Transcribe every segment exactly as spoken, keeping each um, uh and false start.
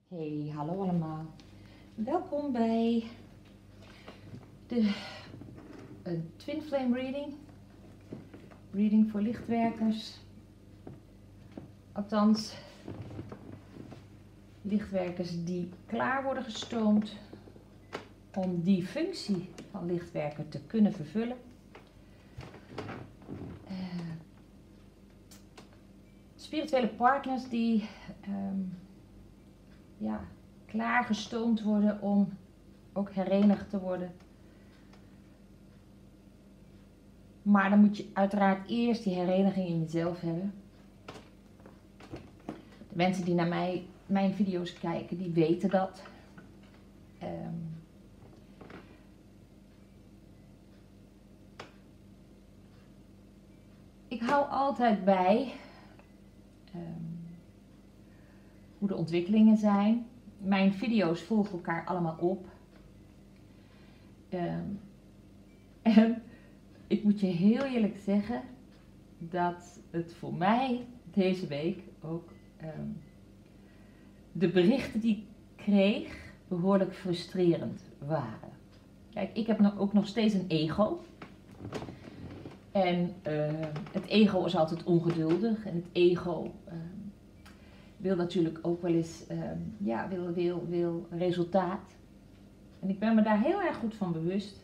Hey, hallo allemaal. Welkom bij de een Twin Flame Reading. Reading voor lichtwerkers. Althans, lichtwerkers die klaar worden gestoomd om die functie van lichtwerker te kunnen vervullen. Uh, spirituele partners die um, ja, klaargestoomd worden om ook herenigd te worden. Maar dan moet je uiteraard eerst die hereniging in jezelf hebben. De mensen die naar mij, mijn video's kijken, die weten dat. Um, ik hou altijd bij um, hoe de ontwikkelingen zijn. Mijn video's volgen elkaar allemaal op. Um, en ik moet je heel eerlijk zeggen dat het voor mij deze week ook um, de berichten die ik kreeg behoorlijk frustrerend waren. Kijk, ik heb nog, ook nog steeds een ego. En uh, het ego is altijd ongeduldig. En het ego uh, wil natuurlijk ook wel eens uh, ja, wil, wil, wil resultaat. En ik ben me daar heel erg goed van bewust.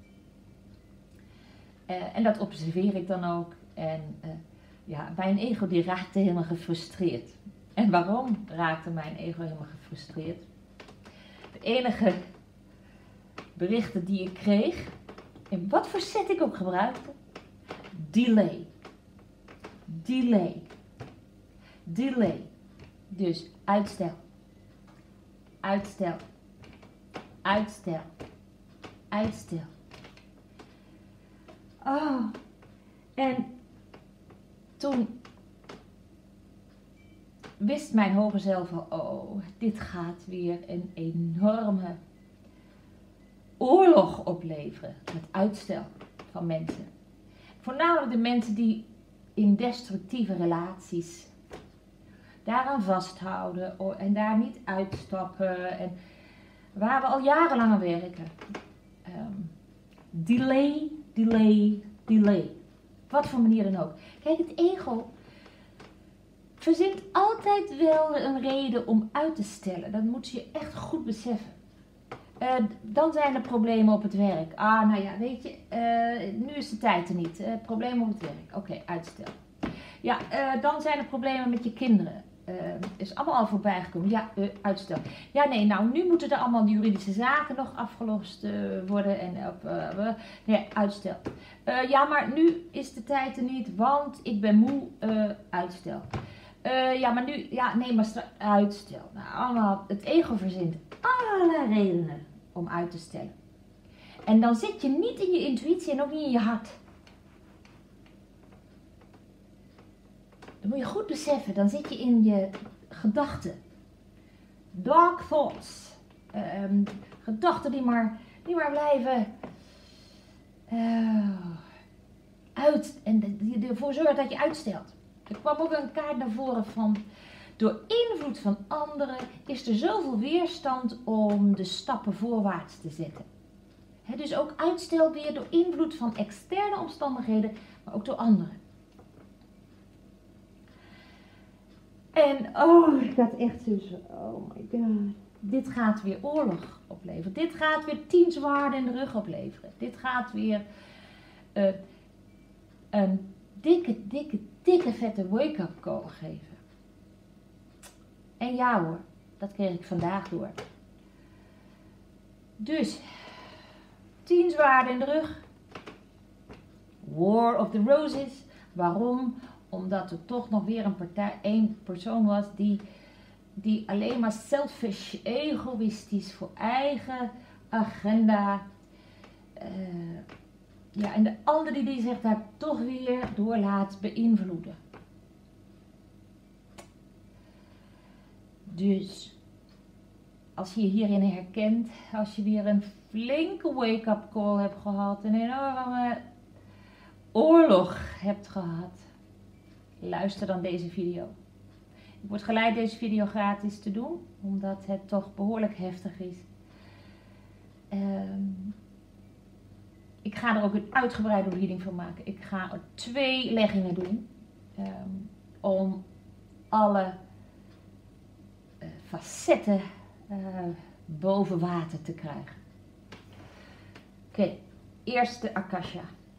Uh, en dat observeer ik dan ook. En uh, ja, mijn ego die raakte helemaal gefrustreerd. En waarom raakte mijn ego helemaal gefrustreerd? De enige berichten die ik kreeg, in wat voor set ik ook gebruikte, delay. Delay. Delay. Dus uitstel. Uitstel. Uitstel. Uitstel. Oh. En toen wist mijn hoger zelf al, oh, dit gaat weer een enorme oorlog opleveren. Het uitstel van mensen. Voornamelijk de mensen die in destructieve relaties daaraan vasthouden en daar niet uitstappen. En waar we al jarenlang aan werken. Um, delay, delay, delay. Wat voor manier dan ook. Kijk, het ego verzint altijd wel een reden om uit te stellen. Dat moet je echt goed beseffen. Uh, dan zijn er problemen op het werk. Ah, nou ja, weet je, uh, nu is de tijd er niet. Uh, problemen op het werk. Oké, okay, uitstel. Ja, uh, dan zijn er problemen met je kinderen. Uh, is allemaal al voorbij gekomen. Ja, uh, uitstel. Ja, nee, nou, nu moeten er allemaal juridische zaken nog afgelost uh, worden. En op, uh, nee, uitstel. Uh, ja, maar nu is de tijd er niet, want ik ben moe. Uh, uitstel. Uh, ja, maar nu, ja, nee, maar straks, uitstel. Nou, allemaal, het ego verzint allerlei redenen om uit te stellen. En dan zit je niet in je intuïtie en ook niet in je hart. Dat moet je goed beseffen, dan zit je in je gedachten. Dark thoughts. Um, gedachten die maar, die maar blijven uh, uit en die ervoor zorgen dat je uitstelt. Er kwam ook een kaart naar voren van, door invloed van anderen is er zoveel weerstand om de stappen voorwaarts te zetten. He, dus ook uitstel weer door invloed van externe omstandigheden, maar ook door anderen. En oh, ik had echt zo, oh my god, dit gaat weer oorlog opleveren. Dit gaat weer tien zwaarden in de rug opleveren. Dit gaat weer uh, een dikke, dikke, dikke vette wake-up call geven. En ja hoor, dat kreeg ik vandaag door. Dus, tien zwaarden in de rug. War of the Roses. Waarom? Omdat er toch nog weer een partij, één persoon was die, die alleen maar selfish, egoïstisch voor eigen agenda. Uh, ja, en de andere die zich daar toch weer door laat beïnvloeden. Dus, als je je hierin herkent, als je weer een flinke wake-up call hebt gehad, een enorme oorlog hebt gehad, luister dan deze video. Ik word geleid deze video gratis te doen, omdat het toch behoorlijk heftig is. Um, ik ga er ook een uitgebreide reading van maken. Ik ga er twee leggingen doen. Um, om alle uh, facetten uh, boven water te krijgen. Oké, okay, eerst de Akasha.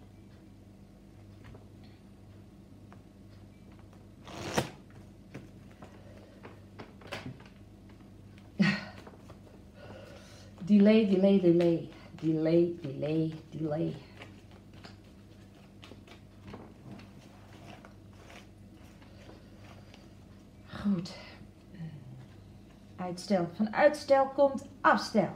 Delay, delay, delay. Delay, delay, delay. Goed. Uitstel. Van uitstel komt afstel.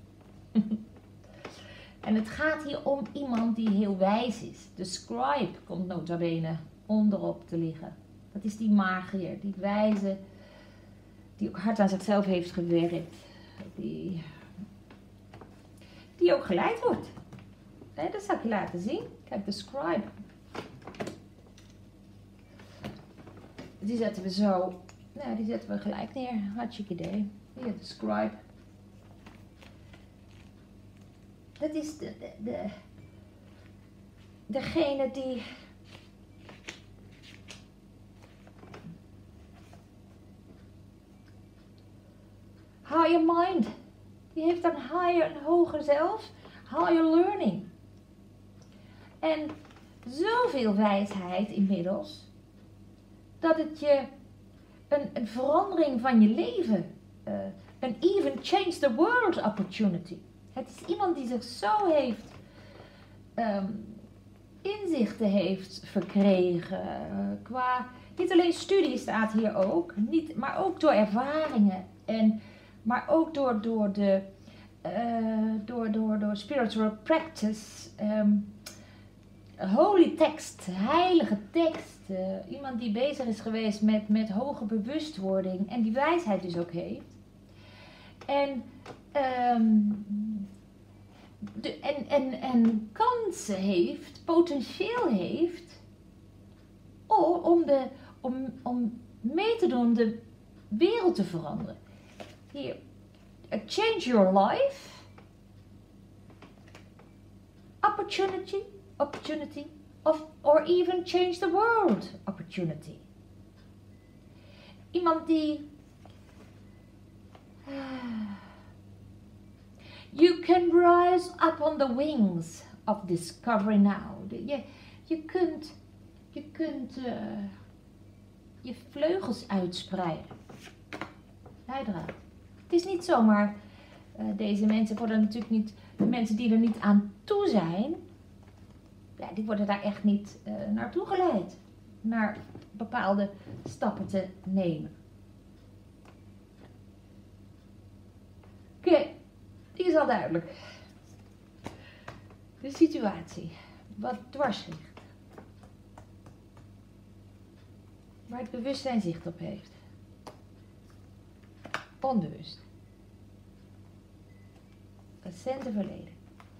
En het gaat hier om iemand die heel wijs is. De scribe komt nota bene onderop te liggen. Dat is die magier, die wijze, die ook hard aan zichzelf heeft gewerkt. Die, die ook geleid wordt. He, dat zal ik je laten zien. Kijk, de scribe. Die zetten we zo. Nou, die zetten we gelijk neer. Hartstikke idee. Hier, de scribe. Dat is de, de, de, degene die higher mind. Die heeft een higher, een hoger zelf, higher learning. En zoveel wijsheid inmiddels, dat het je een, een verandering van je leven, uh, een even change the world opportunity. Het is iemand die zich zo heeft, um, inzichten heeft verkregen, uh, qua, niet alleen studie staat hier ook, niet, maar ook door ervaringen, en, maar ook door, door de, uh, door, door, door spiritual practice, um, holy tekst, heilige tekst, uh, iemand die bezig is geweest met, met hoge bewustwording en die wijsheid dus ook heeft. En, um, de, en, en, en kansen heeft, potentieel heeft, om, om, de, om, om mee te doen om de wereld te veranderen. Hier, change your life, opportunity, opportunity, of, or even change the world opportunity. Iemand die you can rise up on the wings of discovery now. Je, je kunt, je kunt uh, je vleugels uitspreiden. Leidraad. Het is niet zomaar, uh, deze mensen worden natuurlijk niet, de mensen die er niet aan toe zijn, ja, die worden daar echt niet uh, naartoe geleid. Naar bepaalde stappen te nemen. Oké, okay, die is al duidelijk. De situatie, wat dwars ligt. Waar het bewustzijn zicht op heeft. Onbewust. Recente verleden.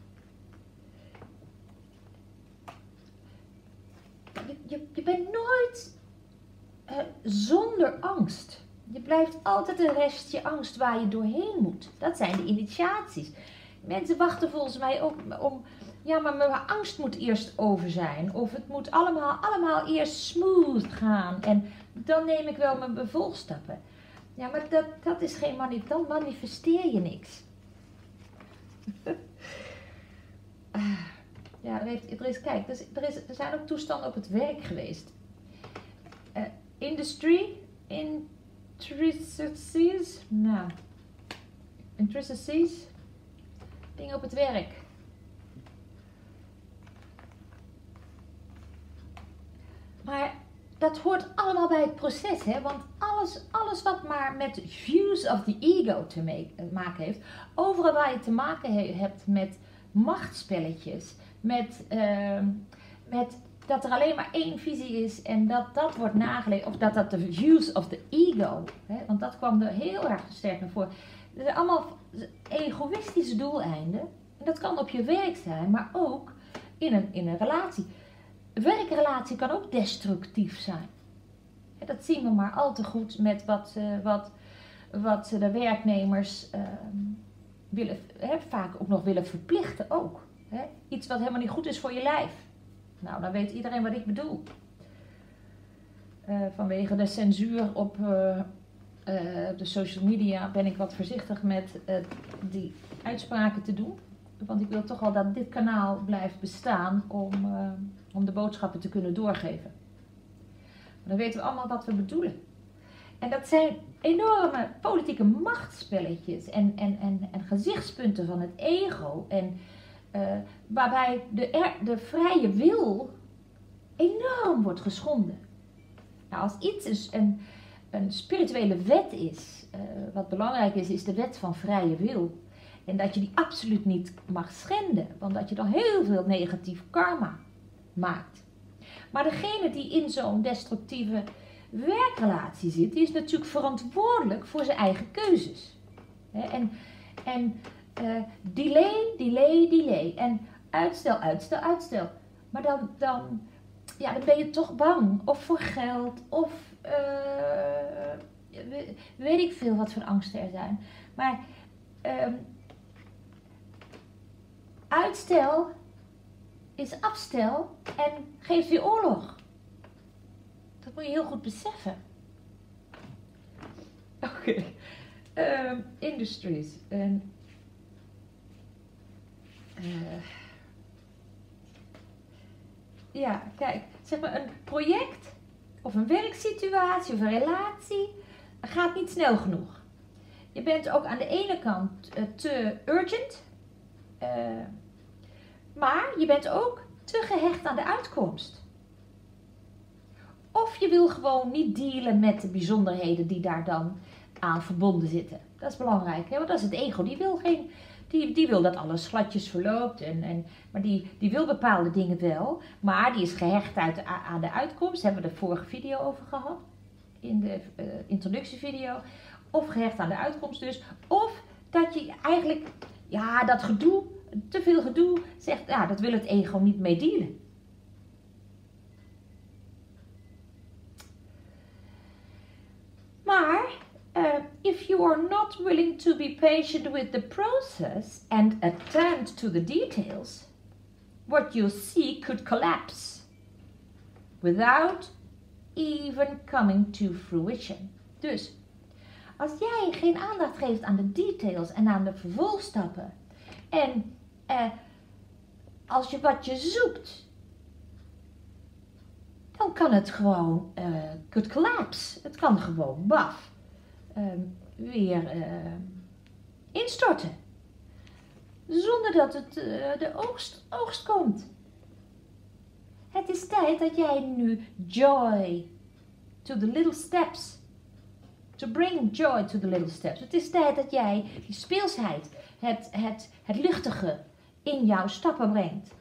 Je, je, je bent nooit uh, zonder angst. Je blijft altijd een restje angst waar je doorheen moet. Dat zijn de initiaties. Mensen wachten volgens mij ook om, ja, maar mijn angst moet eerst over zijn. Of het moet allemaal, allemaal eerst smooth gaan. En dan neem ik wel mijn bevolstappen. Ja, maar dat, dat is geen manif, dan manifesteer je niks. Ja, er, heeft, er is, kijk, er, is, er, is, er zijn ook toestanden op het werk geweest. Uh, industry, intricacies, nou, intricacies, dingen op het werk. Maar dat hoort allemaal bij het proces, hè? Want alles, alles wat maar met views of the ego te maken heeft, overal waar je te maken he hebt met machtspelletjes, met, uh, met dat er alleen maar één visie is en dat dat wordt nageleefd, of dat dat de views of the ego, hè? Want dat kwam er heel erg sterk naar voren. Dat zijn allemaal egoïstische doeleinden. En dat kan op je werk zijn, maar ook in een, in een relatie. Een werkrelatie kan ook destructief zijn. En dat zien we maar al te goed met wat, uh, wat, wat de werknemers uh, willen, hè, vaak ook nog willen verplichten ook. Hè? Iets wat helemaal niet goed is voor je lijf. Nou, dan weet iedereen wat ik bedoel. Uh, vanwege de censuur op uh, uh, de social media ben ik wat voorzichtig met uh, die uitspraken te doen. Want ik wil toch wel dat dit kanaal blijft bestaan om, uh, om de boodschappen te kunnen doorgeven. Maar dan weten we allemaal wat we bedoelen. En dat zijn enorme politieke machtsspelletjes en, en, en, en gezichtspunten van het ego. En uh, waarbij de, er, de vrije wil enorm wordt geschonden. Nou, als iets een, een spirituele wet is, uh, wat belangrijk is, is de wet van vrije wil. En dat je die absoluut niet mag schenden, want dat je dan heel veel negatief karma maakt. Maar degene die in zo'n destructieve werkrelatie zit, die is natuurlijk verantwoordelijk voor zijn eigen keuzes. En, en uh, delay, delay, delay. En uitstel, uitstel, uitstel. Maar dan, dan, ja, dan ben je toch bang. Of voor geld, of uh, weet ik veel wat voor angsten er zijn. Maar uh, uitstel is afstel en geeft weer oorlog. Dat moet je heel goed beseffen. Oké. Okay. Um, industries. En, uh, ja, kijk. Zeg maar een project of een werksituatie of een relatie gaat niet snel genoeg. Je bent ook aan de ene kant uh, te urgent. Uh, maar je bent ook te gehecht aan de uitkomst. Of je wil gewoon niet dealen met de bijzonderheden die daar dan aan verbonden zitten. Dat is belangrijk, hè? Want dat is het ego. Die wil, geen, die, die wil dat alles gladjes verloopt. En, en, maar die, die wil bepaalde dingen wel. Maar die is gehecht uit, aan de uitkomst. Daar hebben we de vorige video over gehad. In de uh, introductievideo. Of gehecht aan de uitkomst dus. Of dat je eigenlijk, ja, dat gedoe, te veel gedoe, zegt, ja, dat wil het ego niet mee dealen. Maar, uh, if you are not willing to be patient with the process and attend to the details, what you see could collapse without even coming to fruition. Dus, als jij geen aandacht geeft aan de details en aan de vervolgstappen en uh, als je wat je zoekt, dan kan het gewoon, uh, could collapse. Het kan gewoon, baf, uh, weer uh, instorten. Zonder dat het, uh, de oogst, oogst komt. Het is tijd dat jij nu joy to the little steps. To bring joy to the little steps. Het is tijd dat jij die speelsheid, het, het, het luchtige in jouw stappen brengt.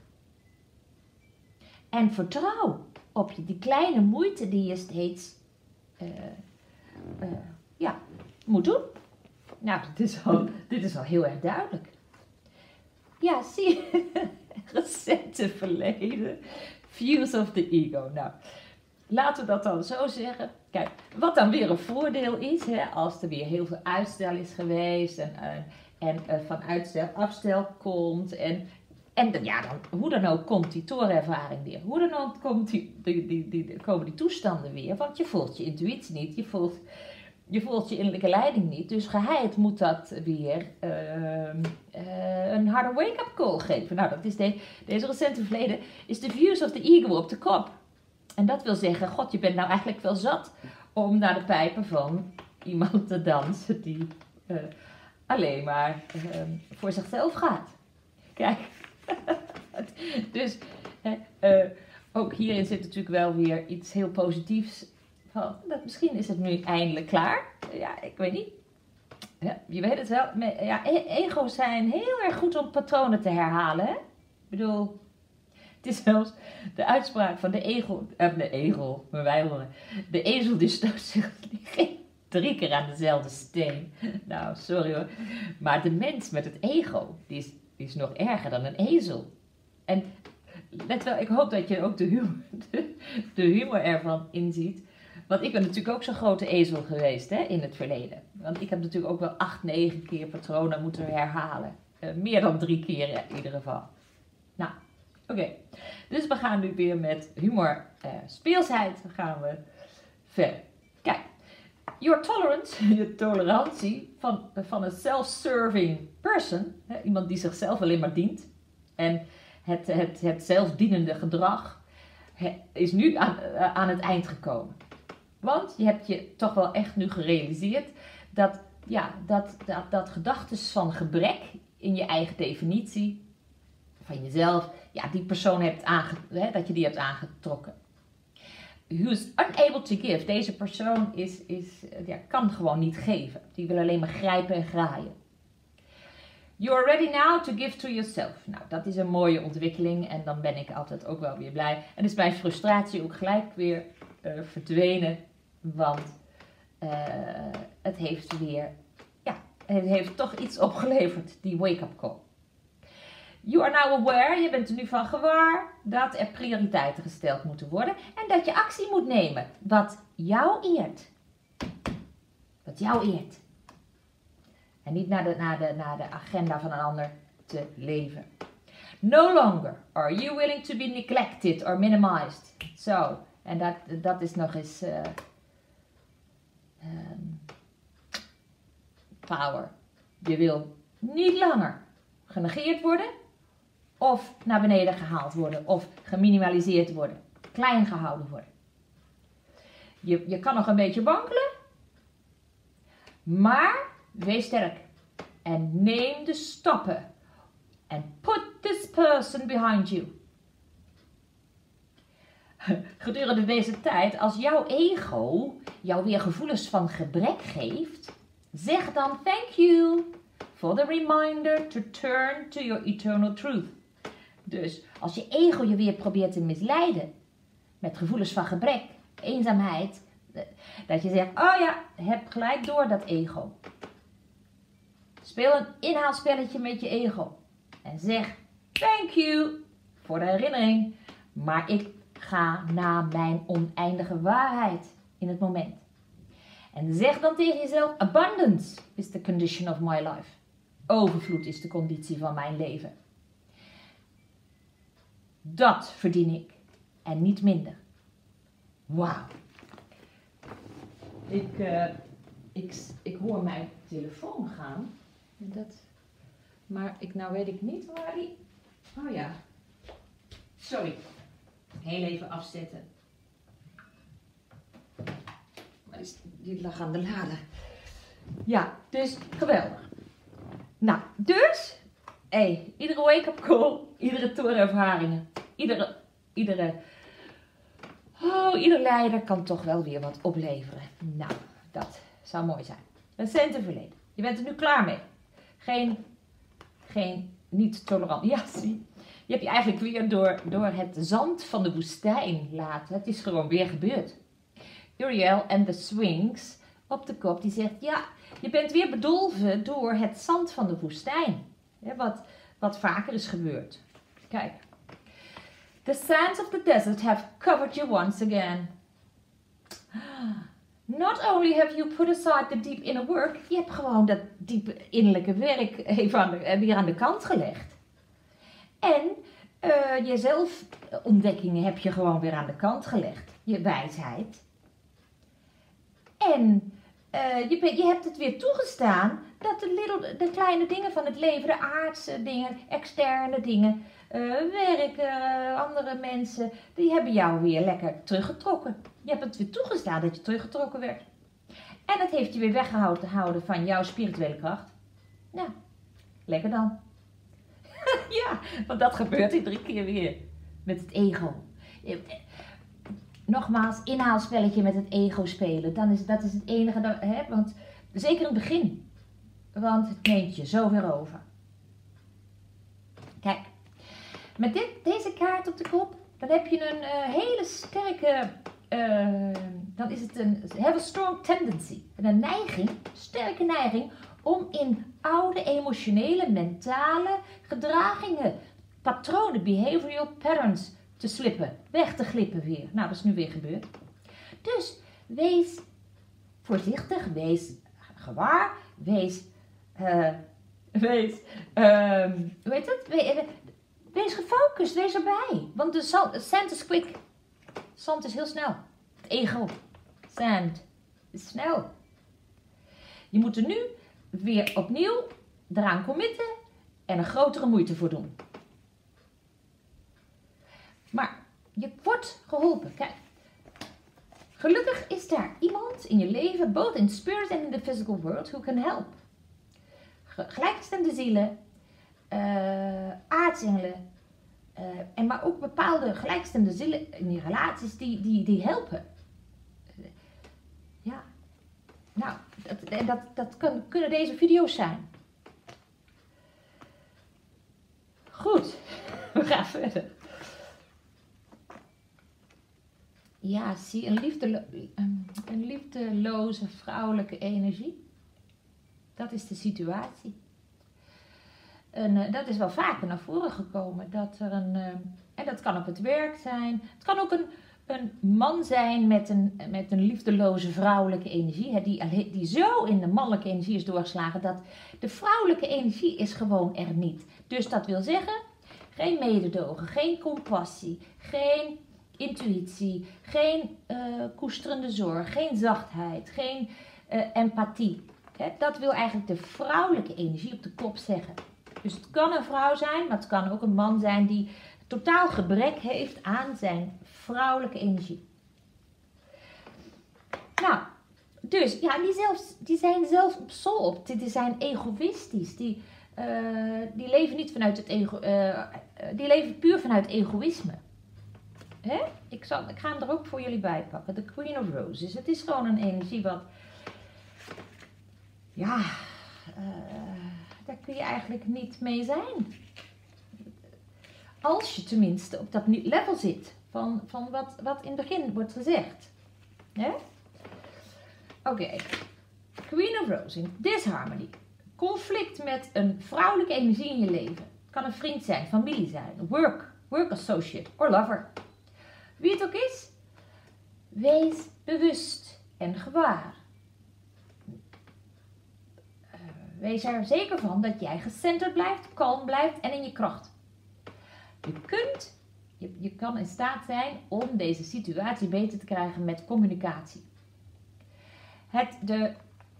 En vertrouw op je, die kleine moeite die je steeds uh, uh, ja, moet doen. Nou, dit is, al, dit is al heel erg duidelijk. Ja, zie je, recente verleden, views of the ego. Nou, laten we dat dan zo zeggen. Kijk, wat dan weer een voordeel is, hè, als er weer heel veel uitstel is geweest en, uh, en uh, van uitstel afstel komt en... En ja, dan, hoe dan ook komt die torenervaring weer. Hoe dan ook komt die, die, die, die, komen die toestanden weer. Want je volgt je intuïtie niet. Je volgt je, volgt je innerlijke leiding niet. Dus geheid moet dat weer uh, uh, een harde wake-up call geven. Nou, dat is de, deze recente verleden is de views of the ego op de kop. En dat wil zeggen, god, je bent nou eigenlijk wel zat om naar de pijpen van iemand te dansen die uh, alleen maar uh, voor zichzelf gaat. Kijk. Dus uh, ook hierin zit natuurlijk wel weer iets heel positiefs. Van, dat misschien is het nu eindelijk klaar. Ja, ik weet niet. Ja, je weet het wel. Ja, ego's zijn heel erg goed om patronen te herhalen. Hè? Ik bedoel, het is zelfs de uitspraak van de ego. Uh, de ego, maar wij horen. De ezel die stoot zich geen drie keer aan dezelfde steen. Nou, sorry hoor. Maar de mens met het ego, die is... Die is nog erger dan een ezel. En let wel, ik hoop dat je ook de humor, de, de humor ervan inziet. Want ik ben natuurlijk ook zo'n grote ezel geweest, hè, in het verleden. Want ik heb natuurlijk ook wel acht, negen keer patronen moeten herhalen. Uh, meer dan drie keer in ieder geval. Nou, oké. Okay. Dus we gaan nu weer met humor, uh, speelsheid, gaan we verder. Kijk, your tolerance, je tolerantie van, van een self-serving person, hè, iemand die zichzelf alleen maar dient, en het, het, het zelfdienende gedrag he, is nu aan, uh, aan het eind gekomen. Want je hebt je toch wel echt nu gerealiseerd dat, ja, dat, dat, dat gedachtes van gebrek in je eigen definitie van jezelf, ja, die persoon hebt aange, hè, dat je die hebt aangetrokken. Who's unable to give. Deze persoon is, is, ja, kan gewoon niet geven. Die wil alleen maar grijpen en graaien. You're ready now to give to yourself. Nou, dat is een mooie ontwikkeling en dan ben ik altijd ook wel weer blij. En is mijn frustratie ook gelijk weer uh, verdwenen. Want uh, het heeft weer, ja, het heeft toch iets opgeleverd, die wake-up call. You are now aware, je bent er nu van gewaar dat er prioriteiten gesteld moeten worden en dat je actie moet nemen wat jou eert. Wat jou eert. En niet naar de, naar, de, naar de agenda van een ander te leven. No longer are you willing to be neglected or minimized. Zo, en dat, dat is nog eens uh, um, power. Je wil niet langer genegeerd worden of naar beneden gehaald worden of geminimaliseerd worden, klein gehouden worden. Je, je kan nog een beetje wankelen, maar wees sterk en neem de stappen and put this person behind you. Gedurende deze tijd, als jouw ego jou weer gevoelens van gebrek geeft, zeg dan thank you for the reminder to turn to your eternal truth. Dus als je ego je weer probeert te misleiden met gevoelens van gebrek, eenzaamheid, dat je zegt, oh ja, heb gelijk door dat ego. Speel een inhaalspelletje met je ego en zeg thank you voor de herinnering, maar ik ga naar mijn oneindige waarheid in het moment. En zeg dan tegen jezelf, abundance is the condition of my life. Overvloed is de conditie van mijn leven. Dat verdien ik en niet minder. Wauw. Ik, uh, ik, ik hoor mijn telefoon gaan. Dat, maar ik, nou weet ik niet waar die... Oh ja. Sorry. Heel even afzetten. Maar die, die lag aan de lade. Ja, dus geweldig. Nou, dus... Hey, iedere wake-up call, iedere toerervaringen, iedere, iedere, oh, ieder leider kan toch wel weer wat opleveren. Nou, dat zou mooi zijn. Recente verleden. Je bent er nu klaar mee. Geen, geen niet tolerant. Ja, zie. Je hebt je eigenlijk weer door, door het zand van de woestijn laten. Het is gewoon weer gebeurd. Uriel en de Sphinx op de kop, die zegt, ja, je bent weer bedolven door het zand van de woestijn. Ja, wat, wat vaker is gebeurd. Kijk. The sands of the desert have covered you once again. Not only have you put aside the deep inner work, je hebt gewoon dat diepe innerlijke werk even aan de, weer aan de kant gelegd. En uh, je zelfontdekkingen heb je gewoon weer aan de kant gelegd. Je wijsheid. En uh, je, je hebt het weer toegestaan dat de, little, de kleine dingen van het leven, de aardse dingen, externe dingen, uh, werk, uh, andere mensen, die hebben jou weer lekker teruggetrokken. Je hebt het weer toegestaan dat je teruggetrokken werd. En dat heeft je weer weggehouden van jouw spirituele kracht. Nou, lekker dan. Ja, want dat gebeurt iedere keer weer met het ego. Nogmaals, inhaalspelletje met het ego spelen. Dan is, dat is het enige, dat, hè, want zeker in het begin. Want het neemt je zo weer over. Kijk, met dit, deze kaart op de kop, dan heb je een uh, hele sterke, uh, dan is het een, have a strong tendency. Een neiging, sterke neiging, om in oude emotionele, mentale gedragingen, patronen, behavioral patterns te slippen, weg te glippen weer. Nou, dat is nu weer gebeurd. Dus wees voorzichtig, wees gewaar, wees, uh, wees, um, hoe heet het? We, wees gefocust, wees erbij. Want de zand, sand is quick. Zand is heel snel. Het ego. Sand is snel. Je moet er nu weer opnieuw eraan committen en een grotere moeite voor doen. Maar je wordt geholpen. Kijk. Gelukkig is daar iemand in je leven, both in spirit and in the physical world, who can help. Gelijkgestemde zielen, uh, aartsengelen, uh, en maar ook bepaalde gelijkgestemde zielen in die relaties die, die, die helpen. Uh, ja, nou, dat, dat, dat kan, kunnen deze video's zijn. Goed, we gaan verder. Ja, zie, een, liefdelo een liefdeloze vrouwelijke energie. Dat is de situatie. En, uh, dat is wel vaker naar voren gekomen. Dat er een, uh, en dat kan op het werk zijn. Het kan ook een, een man zijn met een, met een liefdeloze vrouwelijke energie. Hè, die, die zo in de mannelijke energie is doorgeslagen. Dat de vrouwelijke energie is gewoon er niet. Dus dat wil zeggen, geen mededogen, geen compassie, geen intuïtie, geen uh, koesterende zorg, geen zachtheid, geen uh, empathie. Hè, dat wil eigenlijk de vrouwelijke energie op de kop zeggen. Dus het kan een vrouw zijn, maar het kan ook een man zijn die totaal gebrek heeft aan zijn vrouwelijke energie. Nou, dus ja, die, zelfs, die zijn zelf absorbed, die zijn egoïstisch, die, uh, die leven niet vanuit het ego, uh, die leven puur vanuit egoïsme. Hè? Ik, zal, ik ga hem er ook voor jullie bij pakken. De Queen of Roses. Het is gewoon een energie wat... Ja... Uh, daar kun je eigenlijk niet mee zijn. Als je tenminste op dat level zit. Van, van wat, wat in het begin wordt gezegd. Oké. Okay. Queen of Roses. Disharmony. Conflict met een vrouwelijke energie in je leven. Het kan een vriend zijn, familie zijn, work, work associate of lover. Wie het ook is, wees bewust en gewaar. Uh, wees er zeker van dat jij gecenterd blijft, kalm blijft en in je kracht. Je kunt, je, je kan in staat zijn om deze situatie beter te krijgen met communicatie. Het, de,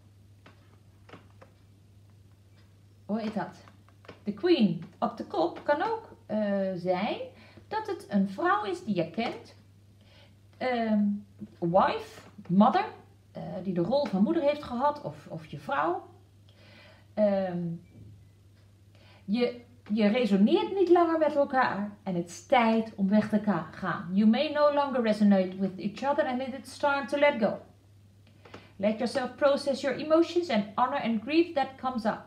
hoe heet dat? De queen op de kop kan ook uh, zijn dat het een vrouw is die je kent, um, wife, mother, uh, die de rol van moeder heeft gehad, of, of je vrouw. Um, je, je resoneert niet langer met elkaar en het is tijd om weg te gaan. You may no longer resonate with each other and it's time to let go. Let yourself process your emotions and honor and grief that comes up.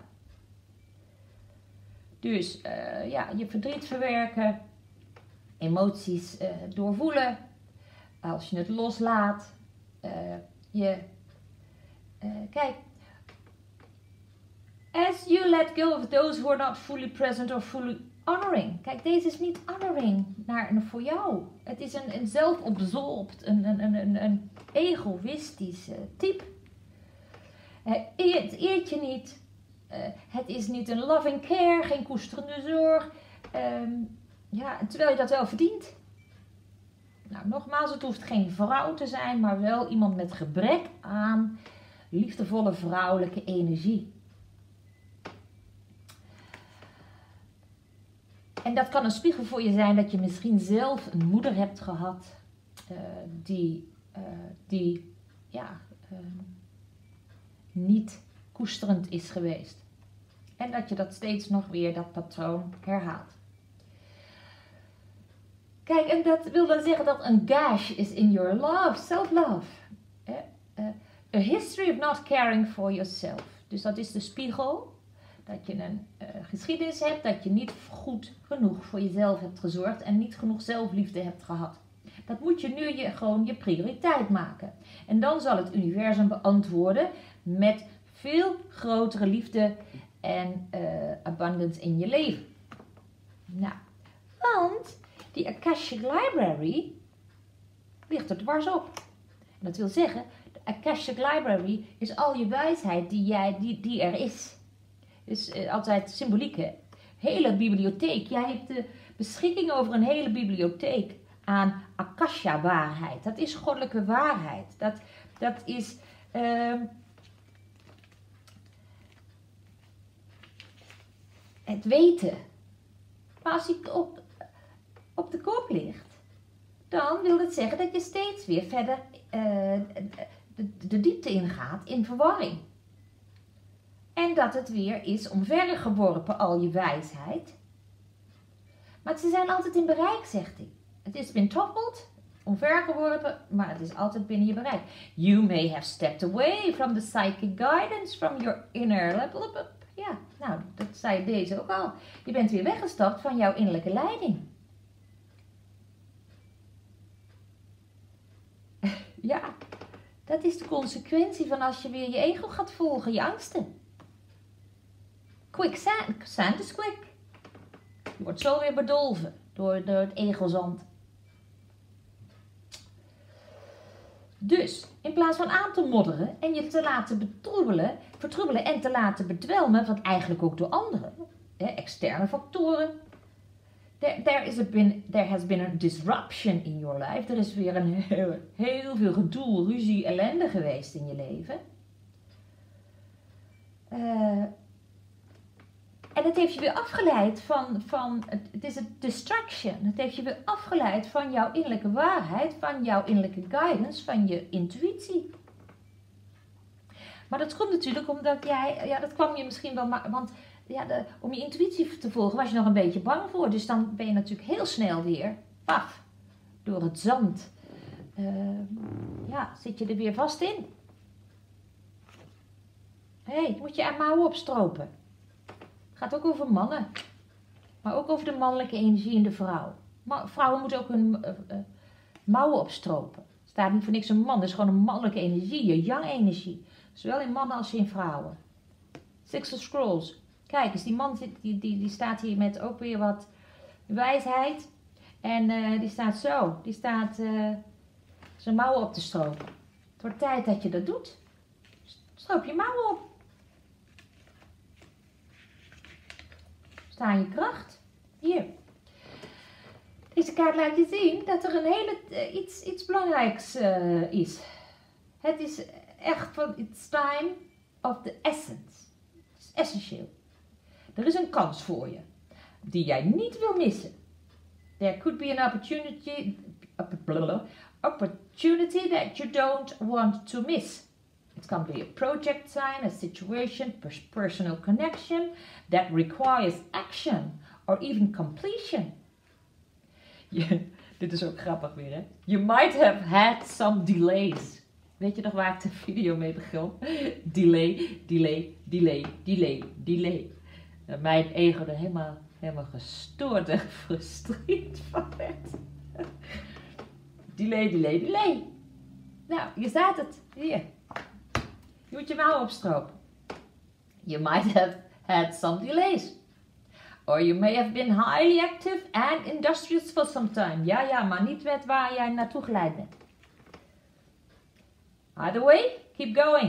Dus uh, ja, je verdriet verwerken, emoties uh, doorvoelen, als je het loslaat. Uh, je, uh, kijk, as you let go of those who are not fully present or fully honoring. Kijk, deze is niet honoring naar, voor jou. Het is een, een zelfabsorbed, een, een, een, een egoïstisch uh, type. Uh, het eert je niet. Uh, het is niet een loving care, geen koesterende zorg. Um, ja, terwijl je dat wel verdient. Nou, nogmaals, het hoeft geen vrouw te zijn, maar wel iemand met gebrek aan liefdevolle vrouwelijke energie. En dat kan een spiegel voor je zijn dat je misschien zelf een moeder hebt gehad uh, die, uh, die ja, uh, niet koesterend is geweest. En dat je dat steeds nog weer, dat patroon herhaalt. Kijk, en dat wil dan zeggen dat een gash is in your love, self-love. Uh, uh, a history of not caring for yourself. Dus dat is de spiegel. Dat je een uh, geschiedenis hebt, dat je niet goed genoeg voor jezelf hebt gezorgd en niet genoeg zelfliefde hebt gehad. Dat moet je nu je, gewoon je prioriteit maken. En dan zal het universum beantwoorden met veel grotere liefde en uh, abundance in je leven. Nou, want die Akashic Library ligt er dwars op. Dat wil zeggen, de Akashic Library is al je wijsheid die, jij, die, die er is. Dus uh, altijd symboliek, hè? Hele bibliotheek. Jij hebt de beschikking over een hele bibliotheek aan Akasha-waarheid. Dat is goddelijke waarheid. Dat, dat is... Uh, het weten. Maar als het op, op de kop ligt, dan wil het zeggen dat je steeds weer verder uh, de, de diepte ingaat in verwarring. En dat het weer is omvergeworpen, al je wijsheid. Maar ze zijn altijd in bereik, zegt hij. Het is been toppled, omvergeworpen, maar het is altijd binnen je bereik. You may have stepped away from the psychic guidance from your inner... Ja, nou, dat zei deze ook al. Je bent weer weggestapt van jouw innerlijke leiding. Ja, dat is de consequentie van als je weer je ego gaat volgen, je angsten. Quicksand, sand is quick. Je wordt zo weer bedolven door, door het egozand. Dus, in plaats van aan te modderen en je te laten betroebelen, vertroebelen en te laten bedwelmen, wat eigenlijk ook door anderen, hè, externe factoren. There, there, is a been, there has been a disruption in your life. Er is weer een heel, heel veel gedoe, ruzie, ellende geweest in je leven. Uh, en het heeft je weer afgeleid van, van het, het is een distraction. Het heeft je weer afgeleid van jouw innerlijke waarheid, van jouw innerlijke guidance, van je intuïtie. Maar dat komt natuurlijk omdat jij, ja dat kwam je misschien wel, maar, want ja, de, om je intuïtie te volgen was je nog een beetje bang voor. Dus dan ben je natuurlijk heel snel weer, paf, door het zand, uh, ja, zit je er weer vast in. Hé, hey, moet je aan mouwen opstropen. Het gaat ook over mannen, maar ook over de mannelijke energie in de vrouw. Maar vrouwen moeten ook hun uh, uh, mouwen opstropen. Het staat niet voor niks een man, dat is gewoon een mannelijke energie, je yang-energie. Zowel in mannen als in vrouwen. Six of Scrolls. Kijk eens, die man zit, die, die, die staat hier met ook weer wat wijsheid. En uh, die staat zo, die staat uh, zijn mouwen op te stropen. Het wordt tijd dat je dat doet. Stroop je mouwen op. Sta in je kracht. Hier. Deze kaart laat je zien dat er een hele, uh, iets, iets belangrijks uh, is. Het is echt van, it's time of the essence. Het is essentieel. Er is een kans voor je, die jij niet wil missen. There could be an opportunity, opportunity that you don't want to miss. It can be a project sign, a situation, personal connection that requires action or even completion. Yeah, dit is ook grappig weer, hè? You might have had some delays. Weet je nog waar ik de video mee begon? Delay, delay, delay, delay, delay. En mijn ego er helemaal, helemaal gestoord en gefrustreerd van werd. Delay, delay, delay. Nou, hier staat het. Hier. Je moet je mouw opstropen. You might have had some delays. Or you may have been highly active and industrious for some time. Ja, ja, maar niet met waar jij naartoe geleid bent. Either way, keep going.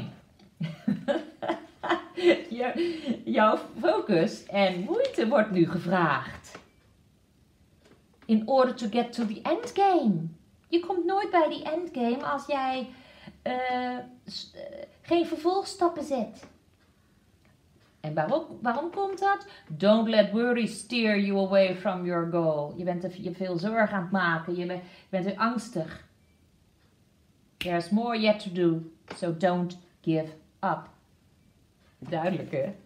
Je, jouw focus en moeite wordt nu gevraagd. In order to get to the endgame. Je komt nooit bij die endgame als jij uh, geen vervolgstappen zet. En waarom, waarom komt dat? Don't let worry steer you away from your goal. Je bent er je veel zorgen aan het maken. Je bent, je bent weer angstig. There's more yet to do. So don't give up. Duidelijk, hè?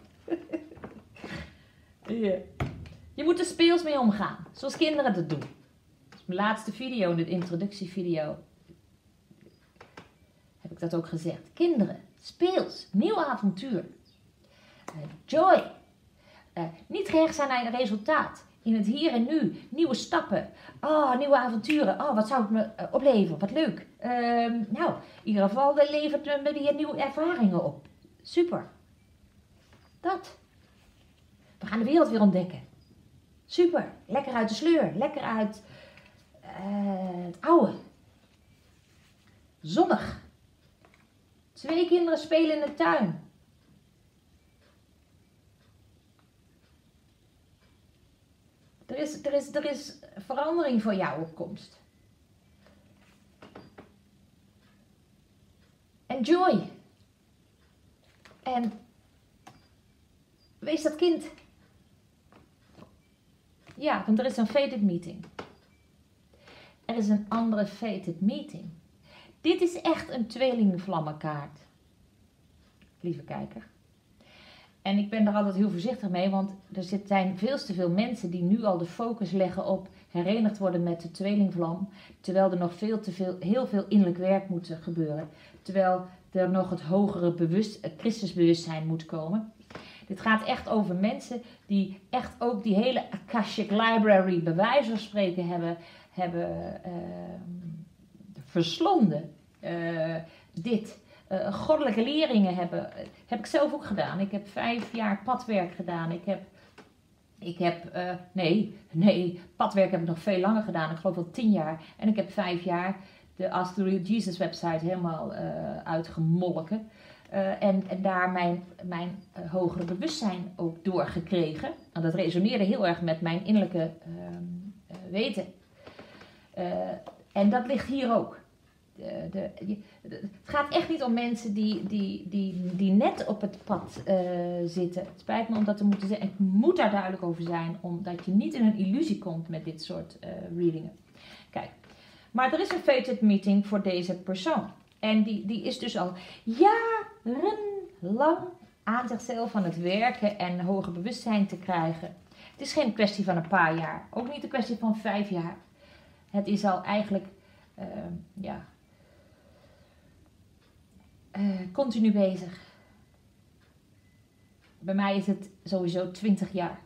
Yeah. Je moet er speels mee omgaan. Zoals kinderen dat doen. Dat is mijn laatste video, de introductievideo. Heb ik dat ook gezegd. Kinderen, speels, nieuw avontuur. Uh, joy. Uh, niet gericht zijn naar een resultaat. In het hier en nu. Nieuwe stappen. Oh, nieuwe avonturen. Oh, wat zou het me uh, opleveren? Wat leuk. Uh, nou, in ieder geval levert het me weer nieuwe ervaringen op. Super. Dat. We gaan de wereld weer ontdekken. Super. Lekker uit de sleur. Lekker uit uh, het oude. Zonnig. Twee kinderen spelen in de tuin. Er is, er is, er is verandering voor jouw opkomst. Enjoy. En wees dat kind. Ja, want er is een fated meeting. Er is een andere fated meeting. Dit is echt een tweelingvlammenkaart. Lieve kijker. En ik ben er altijd heel voorzichtig mee, want er zijn veel te veel mensen die nu al de focus leggen op herenigd worden met de tweelingvlam. Terwijl er nog veel te veel, heel veel innerlijk werk moet gebeuren. Terwijl er nog het hogere bewust, het Christusbewustzijn moet komen. Dit gaat echt over mensen die echt ook die hele Akashic Library bij wijze van spreken hebben, hebben uh, verslonden. Uh, dit. Uh, goddelijke leringen hebben. Uh, heb ik zelf ook gedaan. Ik heb vijf jaar padwerk gedaan. Ik heb, ik heb uh, nee, nee, padwerk heb ik nog veel langer gedaan. Ik geloof wel tien jaar. En ik heb vijf jaar de Ask the Real Jesus website helemaal uh, uitgemolken. Uh, en, en daar mijn, mijn uh, hogere bewustzijn ook doorgekregen. En dat resoneerde heel erg met mijn innerlijke uh, uh, weten. Uh, en dat ligt hier ook. De, de, de, het gaat echt niet om mensen die, die, die, die net op het pad uh, zitten. Het spijt me om dat te moeten zeggen. Ik moet daar duidelijk over zijn, omdat je niet in een illusie komt met dit soort uh, readingen. Kijk, maar er is een fated meeting voor deze persoon. En die, die is dus al jarenlang aan zichzelf aan het werken en hoger bewustzijn te krijgen. Het is geen kwestie van een paar jaar. Ook niet een kwestie van vijf jaar. Het is al eigenlijk, uh, ja, uh, continu bezig. Bij mij is het sowieso twintig jaar.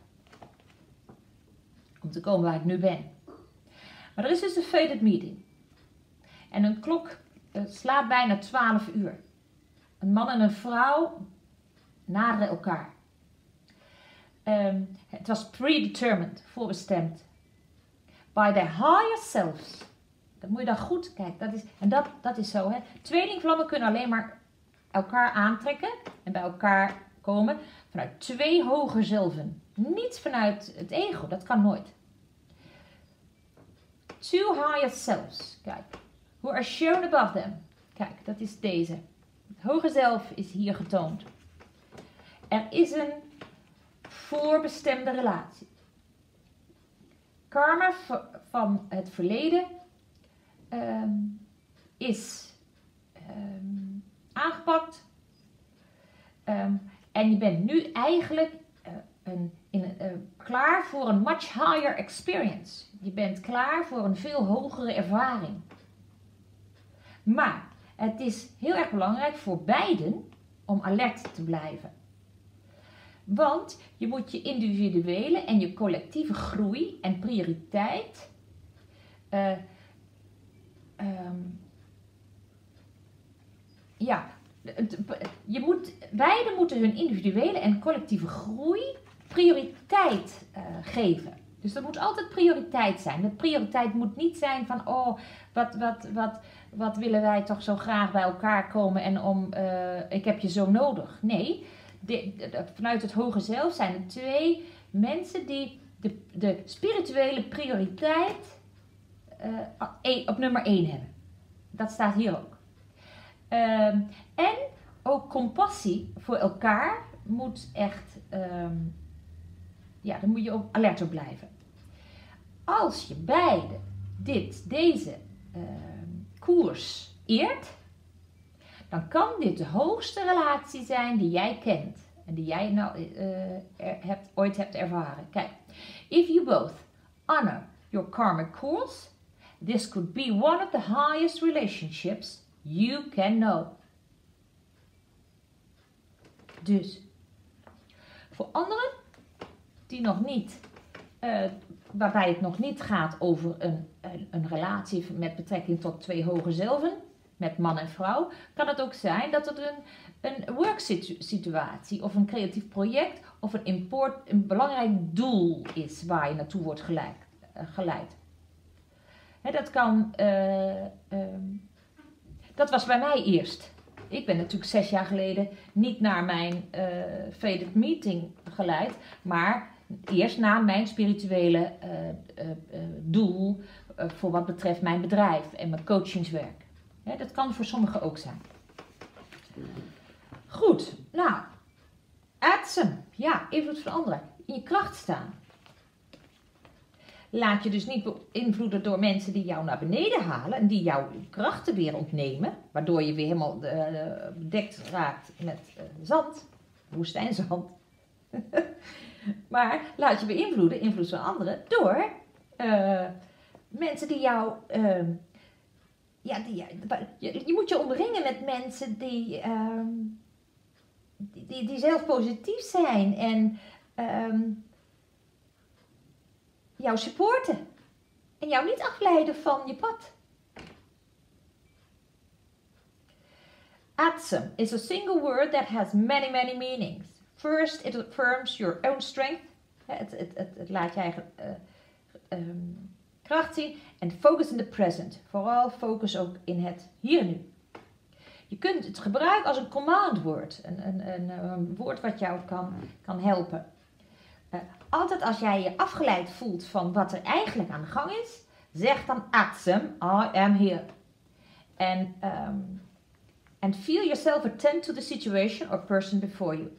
Om te komen waar ik nu ben. Maar er is dus een fated meeting. En een klok uh, slaat bijna twaalf uur. Een man en een vrouw naderen elkaar. Um, het was predetermined, voorbestemd. By their higher selves. Dat moet je dan goed kijken. Dat is, en dat, dat is zo. Hè. Tweelingvlammen kunnen alleen maar elkaar aantrekken en bij elkaar komen vanuit twee hoger zelven. Niet vanuit het ego, dat kan nooit. Two higher selves. Kijk. Who are shown above them. Kijk, dat is deze. Het hoger zelf is hier getoond. Er is een voorbestemde relatie. Karma van het verleden um, is um, aangepakt. Um, en je bent nu eigenlijk uh, een, in, uh, klaar voor een much higher experience. Je bent klaar voor een veel hogere ervaring. Maar het is heel erg belangrijk voor beiden om alert te blijven. Want je moet je individuele en je collectieve groei en prioriteit uh, um, ja, je moet, beide moeten hun individuele en collectieve groei prioriteit uh, geven. Dus dat moet altijd prioriteit zijn. De prioriteit moet niet zijn van, oh, wat, wat, wat, wat willen wij toch zo graag bij elkaar komen en om, uh, ik heb je zo nodig. Nee, de, de, vanuit het hoge zelf zijn er twee mensen die de, de spirituele prioriteit uh, op nummer één hebben. Dat staat hier ook. Um, en ook compassie voor elkaar moet echt, um, ja, daar moet je ook alert op blijven. Als je beide dit, deze um, koers eert, dan kan dit de hoogste relatie zijn die jij kent. En die jij nou, uh, er, hebt, ooit hebt ervaren. Kijk, if you both honor your karmic course, this could be one of the highest relationships you can know. Dus, voor anderen die nog niet, uh, waarbij het nog niet gaat over een, een, een relatie met betrekking tot twee hoge zelven, met man en vrouw, kan het ook zijn dat het een, een worksituatie of een creatief project of een, import, een belangrijk doel is waar je naartoe wordt geleid. Uh, geleid. He, dat kan... Uh, um, Dat was bij mij eerst. Ik ben natuurlijk zes jaar geleden niet naar mijn uh, fated meeting geleid, maar eerst naar mijn spirituele uh, uh, uh, doel uh, voor wat betreft mijn bedrijf en mijn coachingswerk. Hè, dat kan voor sommigen ook zijn. Goed, nou, adsum, ja, invloed van anderen. In je kracht staan. Laat je dus niet beïnvloeden door mensen die jou naar beneden halen en die jouw krachten weer ontnemen, waardoor je weer helemaal uh, bedekt raakt met uh, zand, woestijnzand. Maar laat je beïnvloeden, invloed van anderen, door uh, mensen die jou, uh, ja, die, je, je moet je omringen met mensen die, uh, die, die, die zelf positief zijn en um, jou supporten en jou niet afleiden van je pad. Adsum is a single word that has many, many meanings. First, it affirms your own strength. Het, het, het, het laat je eigen uh, um, kracht zien. En focus in the present. Vooral focus ook in het hier en nu. Je kunt het gebruiken als een command word. Een, een, een, een woord wat jou kan, kan helpen. Uh, altijd als jij je afgeleid voelt van wat er eigenlijk aan de gang is, zeg dan adsum, I am here. En um, and feel yourself attend to the situation or person before you.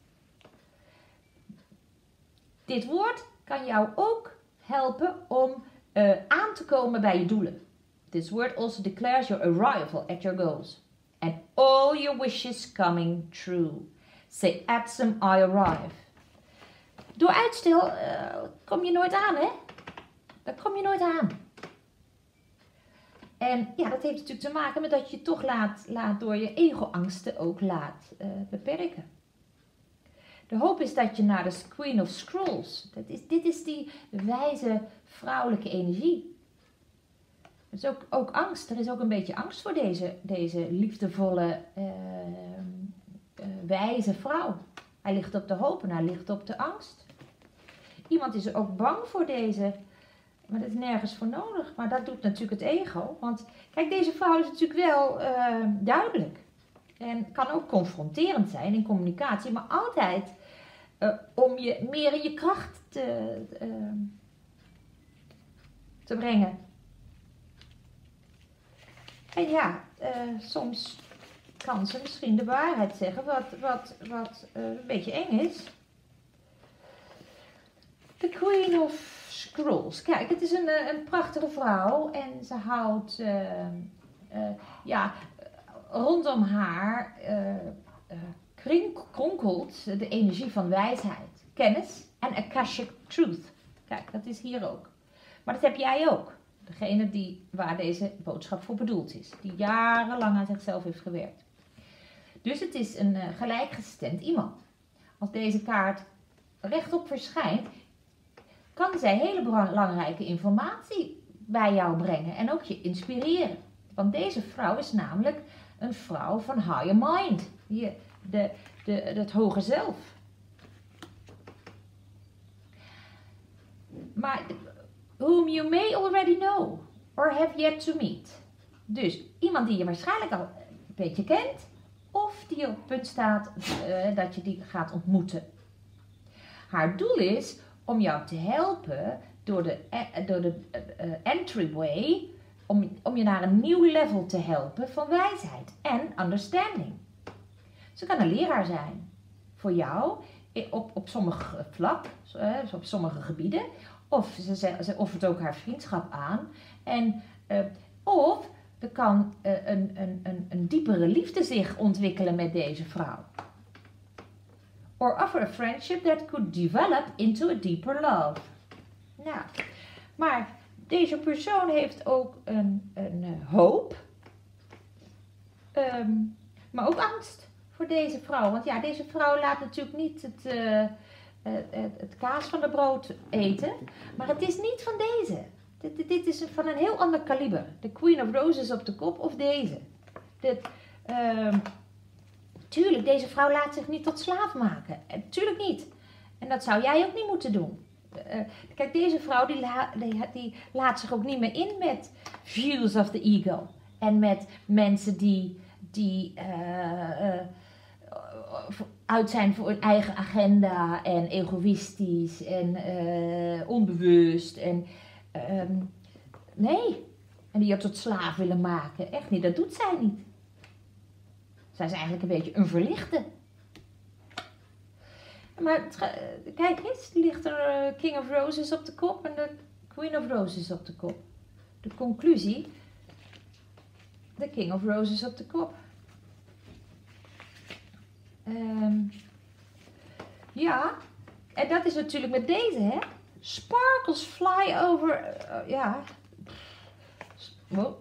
Dit woord kan jou ook helpen om uh, aan te komen bij je doelen. This word also declares your arrival at your goals. And all your wishes coming true. Say adsum, I arrive. Door uitstel uh, kom je nooit aan, hè? Daar kom je nooit aan. En ja, dat heeft natuurlijk te maken met dat je toch laat, laat door je ego-angsten ook laat uh, beperken. De hoop is dat je naar de Queen of Scrolls, dat is, dit is die wijze vrouwelijke energie. Er is ook, ook angst, er is ook een beetje angst voor deze, deze liefdevolle, uh, uh, wijze vrouw. Hij ligt op de hoop en hij ligt op de angst. Iemand is ook bang voor deze, maar dat is nergens voor nodig. Maar dat doet natuurlijk het ego. Want kijk, deze vrouw is natuurlijk wel uh, duidelijk. En kan ook confronterend zijn in communicatie, maar altijd uh, om je meer in je kracht te, uh, te brengen. En ja, uh, soms kan ze misschien de waarheid zeggen, wat, wat, wat uh, een beetje eng is. The Queen of Scrolls. Kijk, het is een, een prachtige vrouw en ze houdt, uh, uh, ja, rondom haar uh, uh, krink, kronkelt de energie van wijsheid, kennis en Akashic Truth. Kijk, dat is hier ook. Maar dat heb jij ook. Degene die, waar deze boodschap voor bedoeld is. Die jarenlang aan zichzelf heeft gewerkt. Dus het is een uh, gelijkgestemd iemand. Als deze kaart rechtop verschijnt, kan zij hele belangrijke informatie bij jou brengen. En ook je inspireren. Want deze vrouw is namelijk een vrouw van higher mind. Die, de, de, het hoge zelf. Maar whom you may already know or have yet to meet. Dus iemand die je waarschijnlijk al een beetje kent of die op het punt staat uh, dat je die gaat ontmoeten. Haar doel is om jou te helpen door de, uh, door de uh, uh, entryway, om, om je naar een nieuw level te helpen van wijsheid en understanding. Ze kan een leraar zijn voor jou op, op sommige vlak, uh, op sommige gebieden. Of ze, ze offert ook haar vriendschap aan. En, uh, of er kan uh, een, een, een, een diepere liefde zich ontwikkelen met deze vrouw. Or offer a friendship that could develop into a deeper love. Nou, maar deze persoon heeft ook een, een uh, hoop. Um, maar ook angst voor deze vrouw. Want ja, deze vrouw laat natuurlijk niet het... Uh, Het, het, het kaas van de brood eten, maar het is niet van deze. Dit, dit is van een heel ander kaliber. De Queen of Roses op de kop of deze. Dit, uh, tuurlijk, deze vrouw laat zich niet tot slaaf maken. Uh, tuurlijk niet. En dat zou jij ook niet moeten doen. Uh, kijk, deze vrouw die, la, die, die laat zich ook niet meer in met views of the ego. En met mensen die, die uh, uh, uit zijn voor hun eigen agenda en egoïstisch en uh, onbewust. En, uh, nee, en die je tot slaaf willen maken. Echt niet, dat doet zij niet. Zij is eigenlijk een beetje een verlichte. Maar kijk eens, ligt er King of Roses op de kop en de Queen of Roses op de kop. De conclusie, de King of Roses op de kop. Um, ja, en dat is natuurlijk met deze, hè. Sparkles fly over, uh, ja. Wow.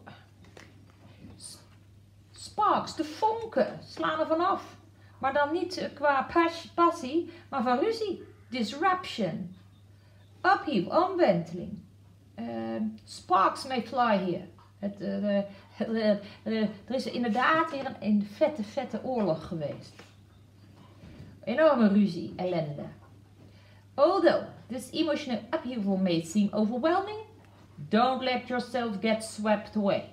Sparks, de vonken, slaan er vanaf. Maar dan niet qua pas passie, maar van ruzie. Disruption. Upheaval, omwenteling. Uh, sparks may fly here. Het, uh, uh, uh, uh, er is inderdaad weer een, een vette, vette oorlog geweest. Enorme ruzie, ellende. Although this emotional upheaval may seem overwhelming, don't let yourself get swept away.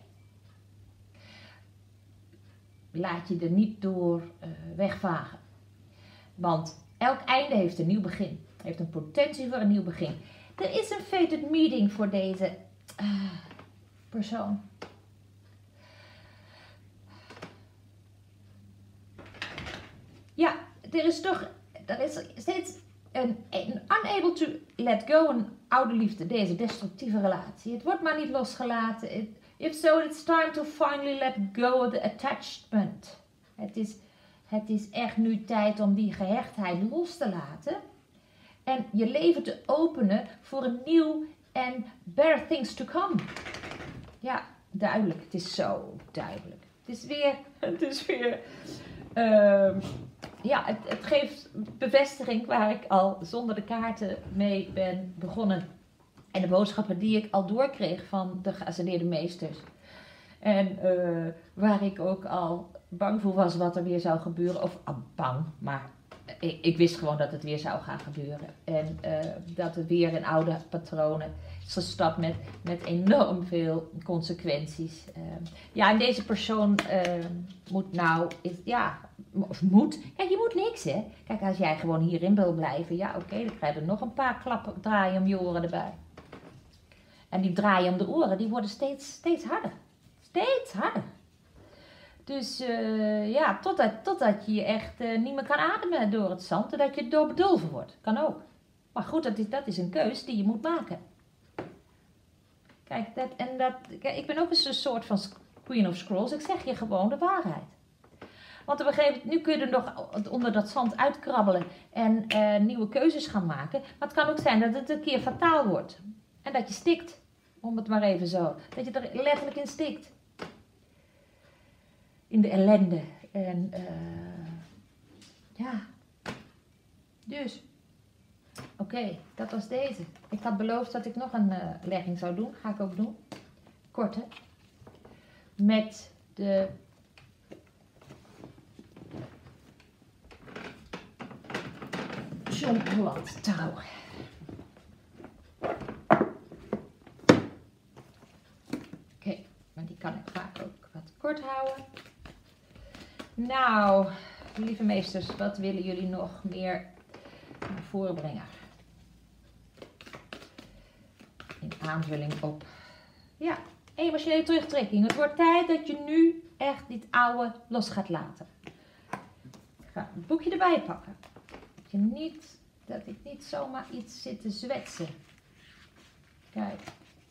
Laat je er niet door uh, wegvagen. Want elk einde heeft een nieuw begin. Heeft een potentie voor een nieuw begin. Er is een fated meeting voor deze uh, persoon. Ja, er is toch, er is steeds een, een unable to let go, een oude liefde, deze destructieve relatie. Het wordt maar niet losgelaten. It, if so, it's time to finally let go of the attachment. Het is, het is echt nu tijd om die gehechtheid los te laten. En je leven te openen voor een nieuw en better things to come. Ja, duidelijk. Het is zo duidelijk. Het is weer, het is weer... Uh, ja, het, het geeft bevestiging waar ik al zonder de kaarten mee ben begonnen. En de boodschappen die ik al doorkreeg van de geascendeerde meesters. En uh, waar ik ook al bang voor was wat er weer zou gebeuren. Of ah, bang, maar ik, ik wist gewoon dat het weer zou gaan gebeuren. En uh, dat het weer in oude patronen is gestapt met, met enorm veel consequenties. Uh, ja, en deze persoon uh, moet nou, is, ja, of moet. Kijk, je moet niks, hè. Kijk, als jij gewoon hierin wil blijven, ja, oké, okay, dan krijg je er nog een paar klappen, draaien om je oren erbij. En die draaien om de oren, die worden steeds, steeds harder. Steeds harder. Dus uh, ja, totdat, totdat je echt uh, niet meer kan ademen door het zand. Totdat je door bedolven wordt. Kan ook. Maar goed, dat is, dat is een keus die je moet maken. Kijk, dat, en dat, kijk, ik ben ook eens een soort van Queen of Scrolls. Ik zeg je gewoon de waarheid. Want op een gegeven moment, nu kun je er nog onder dat zand uitkrabbelen en uh, nieuwe keuzes gaan maken. Maar het kan ook zijn dat het een keer fataal wordt. En dat je stikt. Om het maar even zo. Dat je er letterlijk in stikt. In de ellende. En uh, ja. Dus. Oké, okay, dat was deze. Ik had beloofd dat ik nog een uh, legging zou doen. Ga ik ook doen. Korte. Met de... John Holland touw. Oké, maar die kan ik vaak ook wat kort houden. Nou, lieve meesters, wat willen jullie nog meer naar voren brengen? In aanvulling op, ja, emotionele terugtrekking. Het wordt tijd dat je nu echt dit oude los gaat laten. Ik ga het boekje erbij pakken. Dat, je niet, dat ik niet zomaar iets zit te zwetsen. Kijk.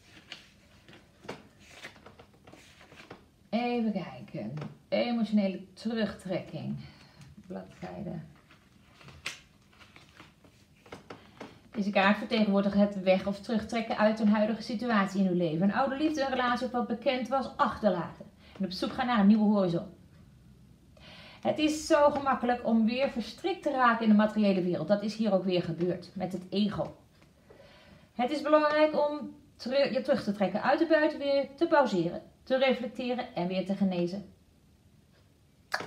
Even kijken. Emotionele terugtrekking. Bladzijde. Deze kaart vertegenwoordigt het weg of terugtrekken uit een huidige situatie in uw leven. Een oude liefde, een relatie of wat bekend was, achterlaten. En op zoek gaan naar een nieuwe horizon. Het is zo gemakkelijk om weer verstrikt te raken in de materiële wereld. Dat is hier ook weer gebeurd met het ego. Het is belangrijk om terug, je terug te trekken uit de buitenwereld, te pauzeren, te reflecteren en weer te genezen.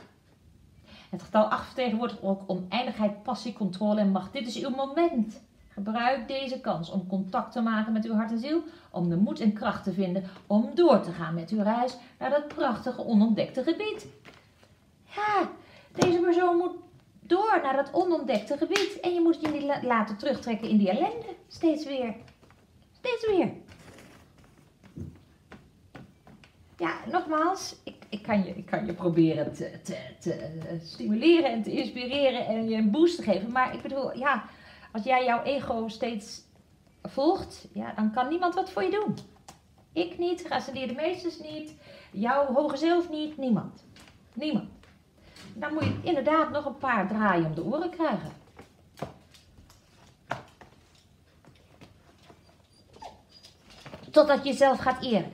Het getal acht vertegenwoordigt ook oneindigheid, passie, controle en macht. Dit is uw moment. Gebruik deze kans om contact te maken met uw hart en ziel, om de moed en kracht te vinden om door te gaan met uw reis naar dat prachtige onontdekte gebied. Ja, deze persoon moet door naar dat onontdekte gebied en je moet je niet laten terugtrekken in die ellende. Steeds weer. Steeds weer. Ja, nogmaals, ik, ik, kan, je, ik kan je proberen te, te, te stimuleren en te inspireren en je een boost te geven. Maar ik bedoel, ja, als jij jouw ego steeds volgt, ja, dan kan niemand wat voor je doen. Ik niet, geascendeerde meesters niet, jouw hoge zelf niet, niemand. Niemand. Dan moet je inderdaad nog een paar draaien om de oren krijgen. Totdat je jezelf gaat eren.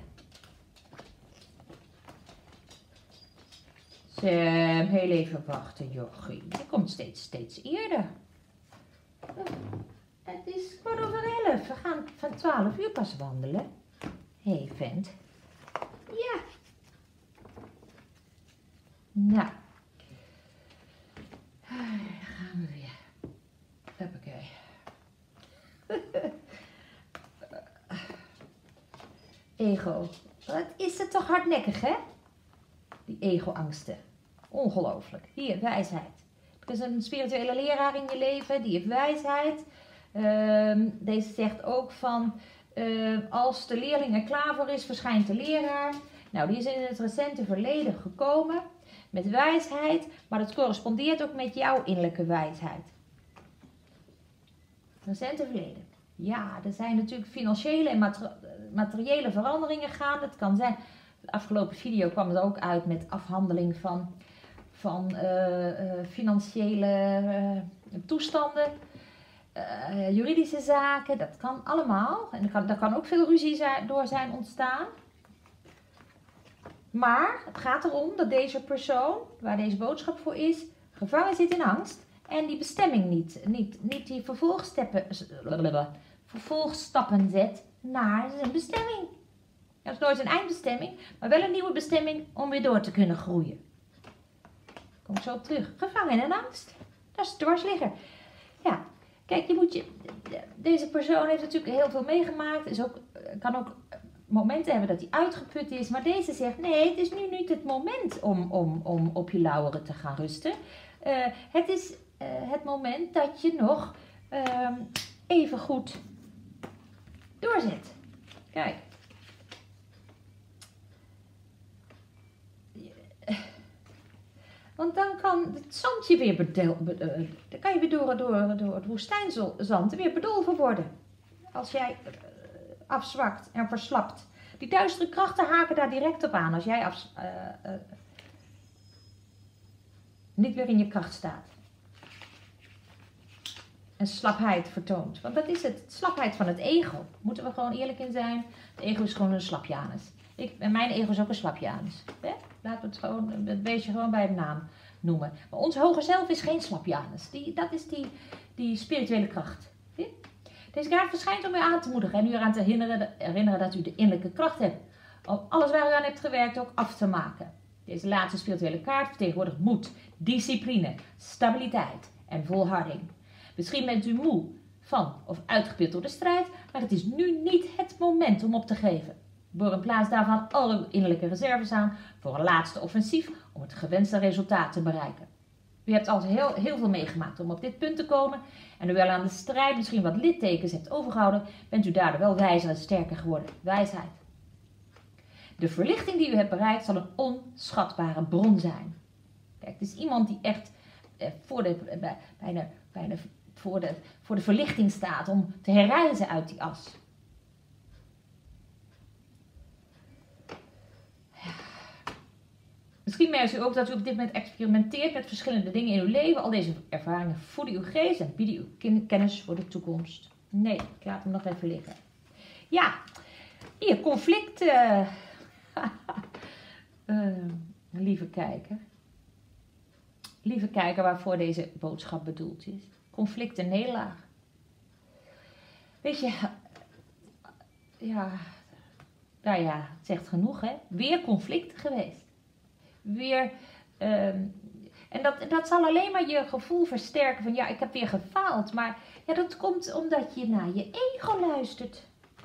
Sam, heel even wachten, jochie. Je komt steeds, steeds eerder. Het is kwart over elf. We gaan van twaalf uur pas wandelen. Hé, hey, vent. Ja. Nou. Daar gaan we weer. Hoppakee. Ego. Wat is het toch hardnekkig, hè? Die ego-angsten. Ongelooflijk. Hier, wijsheid. Er is een spirituele leraar in je leven, die heeft wijsheid. Uh, deze zegt ook van, uh, als de leerling er klaar voor is, verschijnt de leraar. Nou, die is in het recente verleden gekomen met wijsheid, maar dat correspondeert ook met jouw innerlijke wijsheid. Recente verleden. Ja, er zijn natuurlijk financiële en materiële veranderingen gaande. Het kan zijn, de afgelopen video kwam er ook uit met afhandeling van, van uh, uh, financiële uh, toestanden, uh, juridische zaken. Dat kan allemaal. En er kan, daar kan ook veel ruzie zijn, door zijn ontstaan. Maar het gaat erom dat deze persoon, waar deze boodschap voor is, gevangen zit in angst. En die bestemming niet, niet, niet die vervolgstappen, vervolgstappen zet naar zijn bestemming. Dat is nooit een eindbestemming, maar wel een nieuwe bestemming om weer door te kunnen groeien. Kom ik zo op terug. Gevangen in angst. Dat is dwarsligger. Ja, kijk, je moet je, deze persoon heeft natuurlijk heel veel meegemaakt. Is ook, kan ook momenten hebben dat hij uitgeput is. Maar deze zegt, nee, het is nu niet het moment om, om, om op je lauweren te gaan rusten. Uh, het is uh, het moment dat je nog uh, even goed doorzet. Kijk. Want dan kan het zandje weer bedel, uh, dan kan je weer door, door, door het woestijnzand weer bedolven worden. Als jij uh, afzwakt en verslapt. Die duistere krachten haken daar direct op aan als jij af, uh, uh, niet meer in je kracht staat. En slapheid vertoont. Want dat is het. Slapheid van het ego. Moeten we gewoon eerlijk in zijn. Het ego is gewoon een slapjanus. Ik, en mijn ego is ook een slapjanus. Hè? Laten we het gewoon, het beestje gewoon bij de naam noemen. Maar ons hoger zelf is geen slapjanus. Die, dat is die, die spirituele kracht. Zie? Deze kaart verschijnt om u aan te moedigen en u eraan te herinneren, herinneren dat u de innerlijke kracht hebt. Om alles waar u aan hebt gewerkt ook af te maken. Deze laatste spirituele kaart vertegenwoordigt moed, discipline, stabiliteit en volharding. Misschien bent u moe van of uitgeput door de strijd, maar het is nu niet het moment om op te geven. Boor in plaats daarvan al uw innerlijke reserves aan voor een laatste offensief om het gewenste resultaat te bereiken. U hebt al heel, heel veel meegemaakt om op dit punt te komen en hoewel aan de strijd misschien wat littekens hebt overgehouden, bent u daardoor wel wijzer en sterker geworden. Wijsheid. De verlichting die u hebt bereikt zal een onschatbare bron zijn. Kijk, het is iemand die echt eh, voor, de, eh, bijna, bijna voor, de, voor de verlichting staat om te herrijzen uit die as. Misschien merkt u ook dat u op dit moment experimenteert met verschillende dingen in uw leven. Al deze ervaringen voeden uw geest en bieden uw kennis voor de toekomst. Nee, ik laat hem nog even liggen. Ja, hier, conflict. Uh, uh, lieve kijker. Lieve kijker waarvoor deze boodschap bedoeld is. Conflict en nederlaag. Weet je, ja, nou ja, het zegt genoeg hè. Weer conflicten geweest. Weer, uh, En dat, dat zal alleen maar je gevoel versterken van ja, ik heb weer gefaald. Maar ja, dat komt omdat je naar je ego luistert.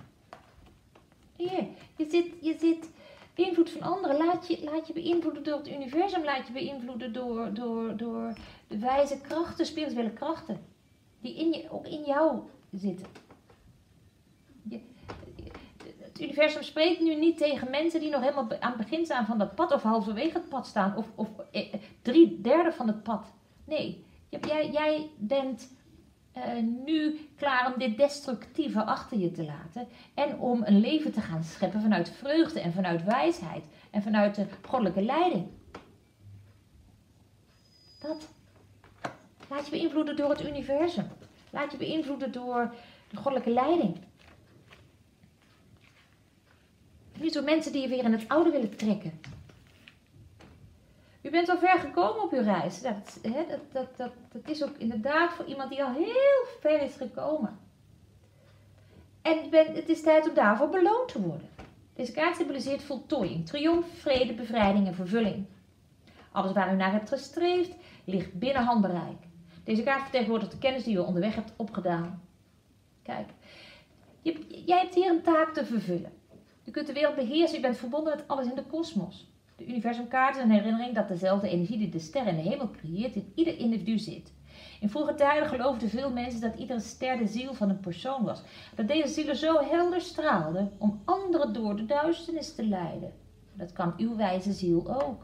Je, je zit, je zit invloed van anderen. Laat je, laat je beïnvloeden door het universum. Laat je beïnvloeden door, door, door de wijze krachten, spirituele krachten. Die in je, ook in jou zitten. Je, het universum spreekt nu niet tegen mensen die nog helemaal aan het begin staan van dat pad. Of halverwege het pad staan. Of, of eh, drie derde van het pad. Nee, jij, jij bent uh, nu klaar om dit destructieve achter je te laten. En om een leven te gaan scheppen vanuit vreugde en vanuit wijsheid. En vanuit de goddelijke leiding. Dat. Laat je beïnvloeden door het universum. Laat je beïnvloeden door de goddelijke leiding. Niet door mensen die je weer in het oude willen trekken. U bent al ver gekomen op uw reis. Dat, hè, dat, dat, dat, dat is ook inderdaad voor iemand die al heel ver is gekomen. En ben, het is tijd om daarvoor beloond te worden. Deze kaart symboliseert voltooiing, triomf, vrede, bevrijding en vervulling. Alles waar u naar hebt gestreefd, ligt binnen handbereik. Deze kaart vertegenwoordigt de kennis die u onderweg hebt opgedaan. Kijk, je, jij hebt hier een taak te vervullen. Je kunt de wereld beheersen, je bent verbonden met alles in de kosmos. De universumkaart is een herinnering dat dezelfde energie die de ster in de hemel creëert in ieder individu zit. In vroege tijden geloofden veel mensen dat iedere ster de ziel van een persoon was. Dat deze zielen zo helder straalden om anderen door de duisternis te leiden. Dat kan uw wijze ziel ook.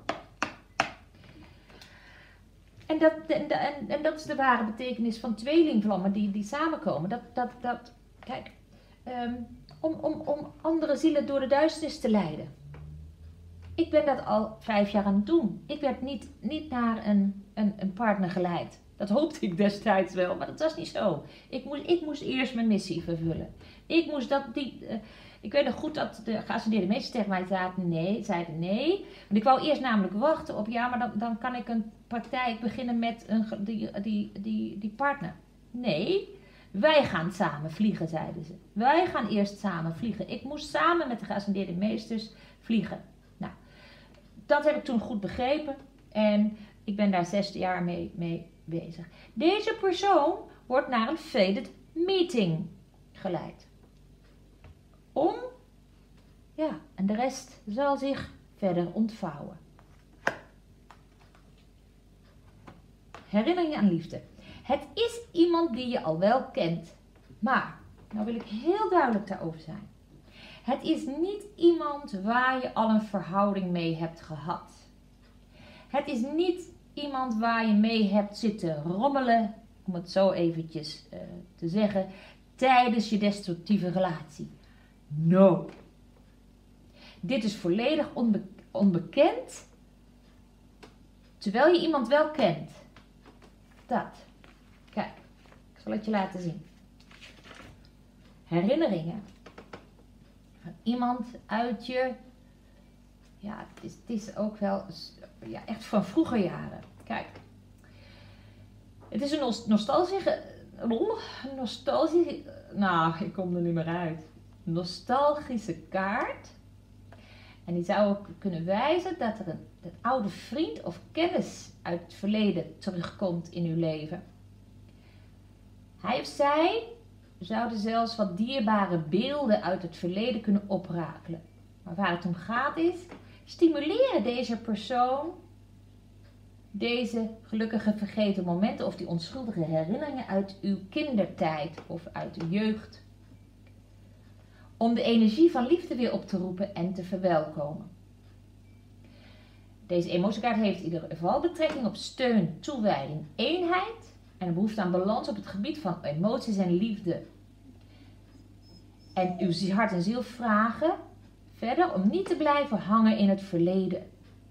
En dat, en, en, en dat is de ware betekenis van tweelingvlammen die, die samenkomen. Dat, dat, dat, kijk, um, om, om, om andere zielen door de duisternis te leiden. Ik ben dat al vijf jaar aan het doen. Ik werd niet, niet naar een, een, een partner geleid. Dat hoopte ik destijds wel, maar dat was niet zo. Ik moest, ik moest eerst mijn missie vervullen. Ik moest dat, die, uh, ik weet nog goed dat de geascendeerde meesters tegen mij zeiden nee, zeiden nee. Want ik wou eerst namelijk wachten op, ja, maar dan, dan kan ik een praktijk beginnen met een, die, die, die, die partner. Nee, wij gaan samen vliegen, zeiden ze. Wij gaan eerst samen vliegen. Ik moest samen met de geascendeerde meesters vliegen. Nou, dat heb ik toen goed begrepen en ik ben daar zes jaar mee, mee bezig. Deze persoon wordt naar een fated meeting geleid. Om, ja, en de rest zal zich verder ontvouwen. Herinneringen aan liefde. Het is iemand die je al wel kent, maar, nou wil ik heel duidelijk daarover zijn. Het is niet iemand waar je al een verhouding mee hebt gehad. Het is niet iemand waar je mee hebt zitten rommelen, om het zo eventjes uh, te zeggen, tijdens je destructieve relatie. No. Dit is volledig onbe onbekend, terwijl je iemand wel kent. Dat. Kijk, ik zal het je laten zien. Herinneringen van iemand uit je, ja, het is, het is ook wel, ja, echt van vroeger jaren. Kijk, het is een nostalgische, nostalgische, nou, ik kom er niet meer uit. Nostalgische kaart. En die zou ook kunnen wijzen dat er een, een oude vriend of kennis uit het verleden terugkomt in uw leven. Hij of zij zouden zelfs wat dierbare beelden uit het verleden kunnen oprakelen. Maar waar het om gaat is, stimuleren deze persoon deze gelukkige vergeten momenten of die onschuldige herinneringen uit uw kindertijd of uit de jeugd. Om de energie van liefde weer op te roepen en te verwelkomen. Deze emotiekaart heeft in ieder geval betrekking op steun, toewijding, eenheid en een behoefte aan balans op het gebied van emoties en liefde. En uw hart en ziel vragen verder om niet te blijven hangen in het verleden.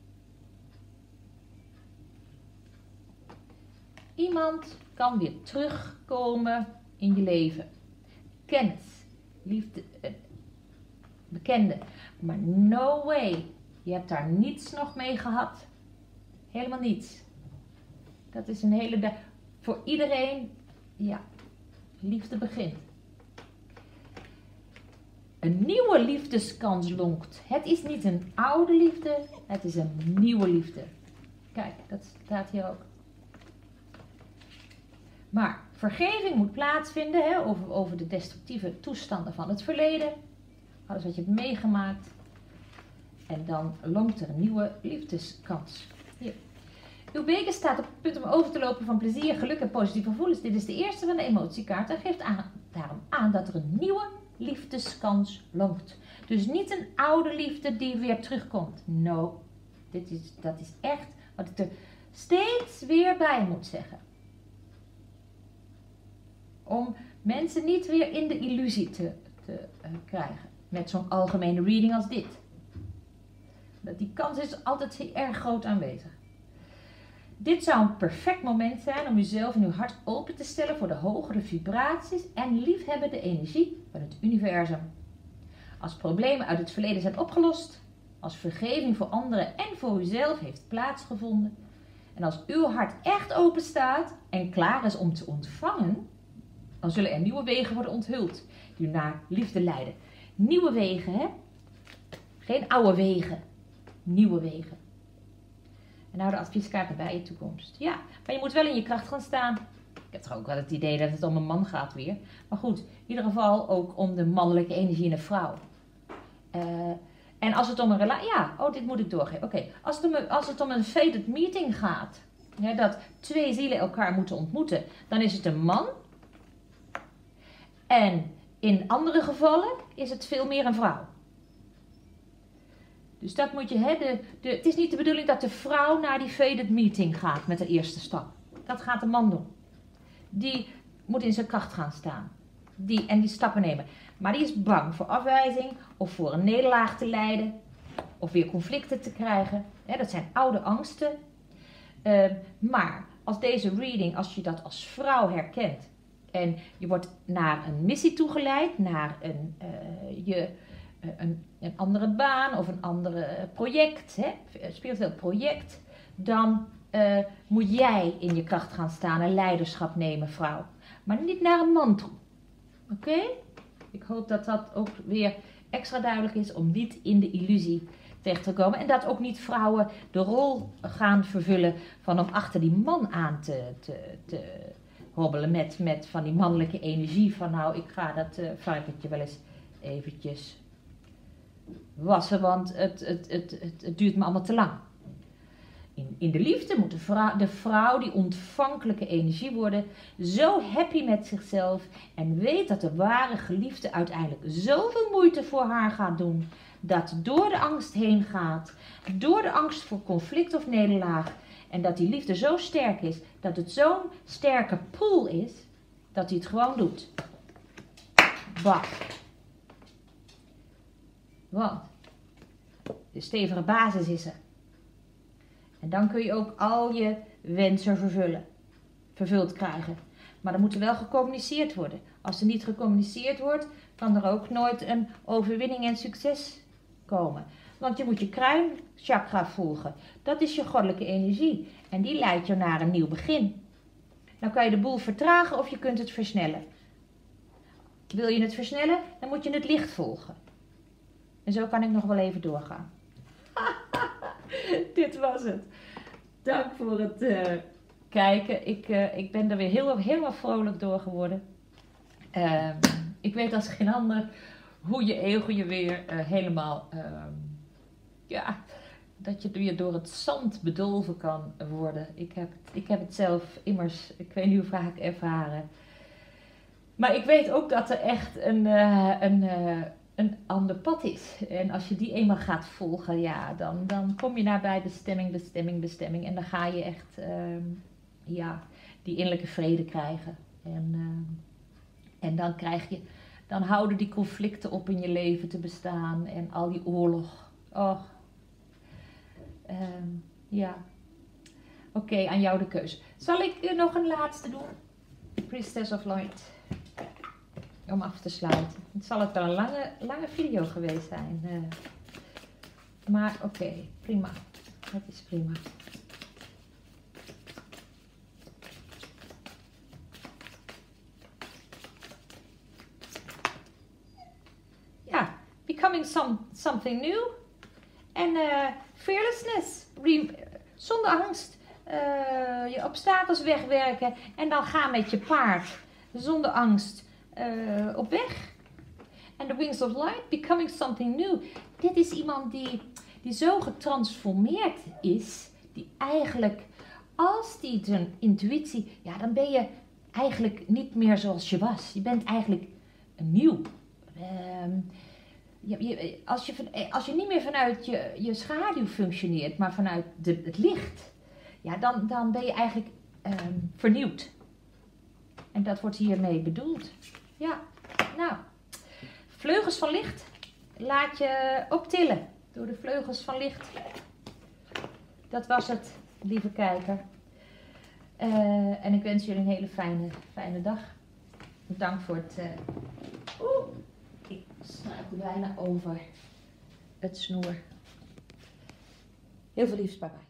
Iemand kan weer terugkomen in je leven. Kennis, liefde, eh, bekende. Maar no way, je hebt daar niets nog mee gehad. Helemaal niets. Dat is een hele dag. Voor iedereen, ja, liefde begint. Een nieuwe liefdeskans lonkt. Het is niet een oude liefde, het is een nieuwe liefde. Kijk, dat staat hier ook. Maar vergeving moet plaatsvinden, hè, over, over de destructieve toestanden van het verleden. Alles wat je hebt meegemaakt. En dan longt er een nieuwe liefdeskans. Hier. Uw beker staat op het punt om over te lopen van plezier, geluk en positieve gevoelens. Dit is de eerste van de emotiekaart en geeft aan, daarom aan dat er een nieuwe liefdeskans longt. Dus niet een oude liefde die weer terugkomt. No, dit is, dat is echt wat ik er steeds weer bij moet zeggen. Om mensen niet weer in de illusie te, te uh, krijgen. Met zo'n algemene reading als dit. Die kans is altijd heel erg groot aanwezig. Dit zou een perfect moment zijn om uzelf en uw hart open te stellen voor de hogere vibraties en liefhebbende energie van het universum. Als problemen uit het verleden zijn opgelost, als vergeving voor anderen en voor uzelf heeft plaatsgevonden, en als uw hart echt open staat en klaar is om te ontvangen, dan zullen er nieuwe wegen worden onthuld die naar liefde leiden. Nieuwe wegen, hè? Geen oude wegen. Nieuwe wegen. En nou de advieskaarten bij je toekomst. Ja, maar je moet wel in je kracht gaan staan. Ik heb toch ook wel het idee dat het om een man gaat weer. Maar goed, in ieder geval ook om de mannelijke energie in een vrouw. Uh, en als het om een relatie... Ja, oh, dit moet ik doorgeven. Oké, okay. als, als het om een fated meeting gaat, hè, dat twee zielen elkaar moeten ontmoeten, dan is het een man. En in andere gevallen is het veel meer een vrouw. Dus dat moet je, hè, de, de, het is niet de bedoeling dat de vrouw naar die fated meeting gaat met de eerste stap. Dat gaat de man doen. Die moet in zijn kracht gaan staan. Die, en die stappen nemen. Maar die is bang voor afwijzing of voor een nederlaag te lijden. Of weer conflicten te krijgen. Hè, dat zijn oude angsten. Uh, maar als deze reading, als je dat als vrouw herkent. En je wordt naar een missie toegeleid. Naar een... Uh, je... Een, een andere baan of een ander project, hè, spiritueel project, dan uh, moet jij in je kracht gaan staan en leiderschap nemen, vrouw. Maar niet naar een man toe. Oké? Okay? Ik hoop dat dat ook weer extra duidelijk is om niet in de illusie terecht te komen. En dat ook niet vrouwen de rol gaan vervullen van om achter die man aan te, te, te hobbelen met, met van die mannelijke energie. Van nou, ik ga dat uh, varkentje wel eens eventjes wassen, want het, het, het, het, het duurt me allemaal te lang. In, in de liefde moet de vrouw, de vrouw die ontvankelijke energie worden, zo happy met zichzelf en weet dat de ware geliefde uiteindelijk zoveel moeite voor haar gaat doen, dat door de angst heen gaat, door de angst voor conflict of nederlaag, en dat die liefde zo sterk is, dat het zo'n sterke pool is, dat hij het gewoon doet. Bah. Want de stevige basis is er. En dan kun je ook al je wensen vervullen, vervuld krijgen. Maar dan moet er wel gecommuniceerd worden. Als er niet gecommuniceerd wordt, kan er ook nooit een overwinning en succes komen. Want je moet je kruinchakra volgen. Dat is je goddelijke energie. En die leidt je naar een nieuw begin. Dan kan je de boel vertragen of je kunt het versnellen. Wil je het versnellen, dan moet je het licht volgen. En zo kan ik nog wel even doorgaan. Dit was het. Dank voor het uh, kijken. Ik, uh, ik ben er weer heel, helemaal vrolijk door geworden. Uh, ik weet als geen ander hoe je ego je weer uh, helemaal... Uh, ja, dat je weer door het zand bedolven kan worden. Ik heb, ik heb het zelf immers, ik weet niet hoe vaak ervaren. Maar ik weet ook dat er echt een... Uh, een uh, een ander pad is. En als je die eenmaal gaat volgen, ja, dan, dan kom je naar bij bestemming, bestemming, bestemming. En dan ga je echt, uh, ja, die innerlijke vrede krijgen. En, uh, en dan krijg je, dan houden die conflicten op in je leven te bestaan. En al die oorlog. Oh. Uh, ja. Oké, okay, aan jou de keuze. Zal ik uh, nog een laatste doen? Priestess of Light. Om af te sluiten. Het zal het wel een lange, lange video geweest zijn. Uh, maar oké, okay, prima. Het is prima. Ja, becoming some, something new. En uh, fearlessness. Re Zonder angst. Uh, je obstakels wegwerken en dan gaan met je paard zonder angst uh, op weg. And the wings of light, becoming something new. Dit is iemand die, die zo getransformeerd is, die eigenlijk, als die zijn intuïtie, ja, dan ben je eigenlijk niet meer zoals je was. Je bent eigenlijk nieuw. Um, je, je, als, je, als je niet meer vanuit je, je schaduw functioneert, maar vanuit de, het licht, ja, dan, dan ben je eigenlijk um, vernieuwd. En dat wordt hiermee bedoeld. Ja, nou, vleugels van licht. Laat je optillen door de vleugels van licht. Dat was het, lieve kijker. Uh, en ik wens jullie een hele fijne, fijne dag. Bedankt voor het... Uh... Oeh, ik struikel bijna over het snoer. Heel veel liefs, papa.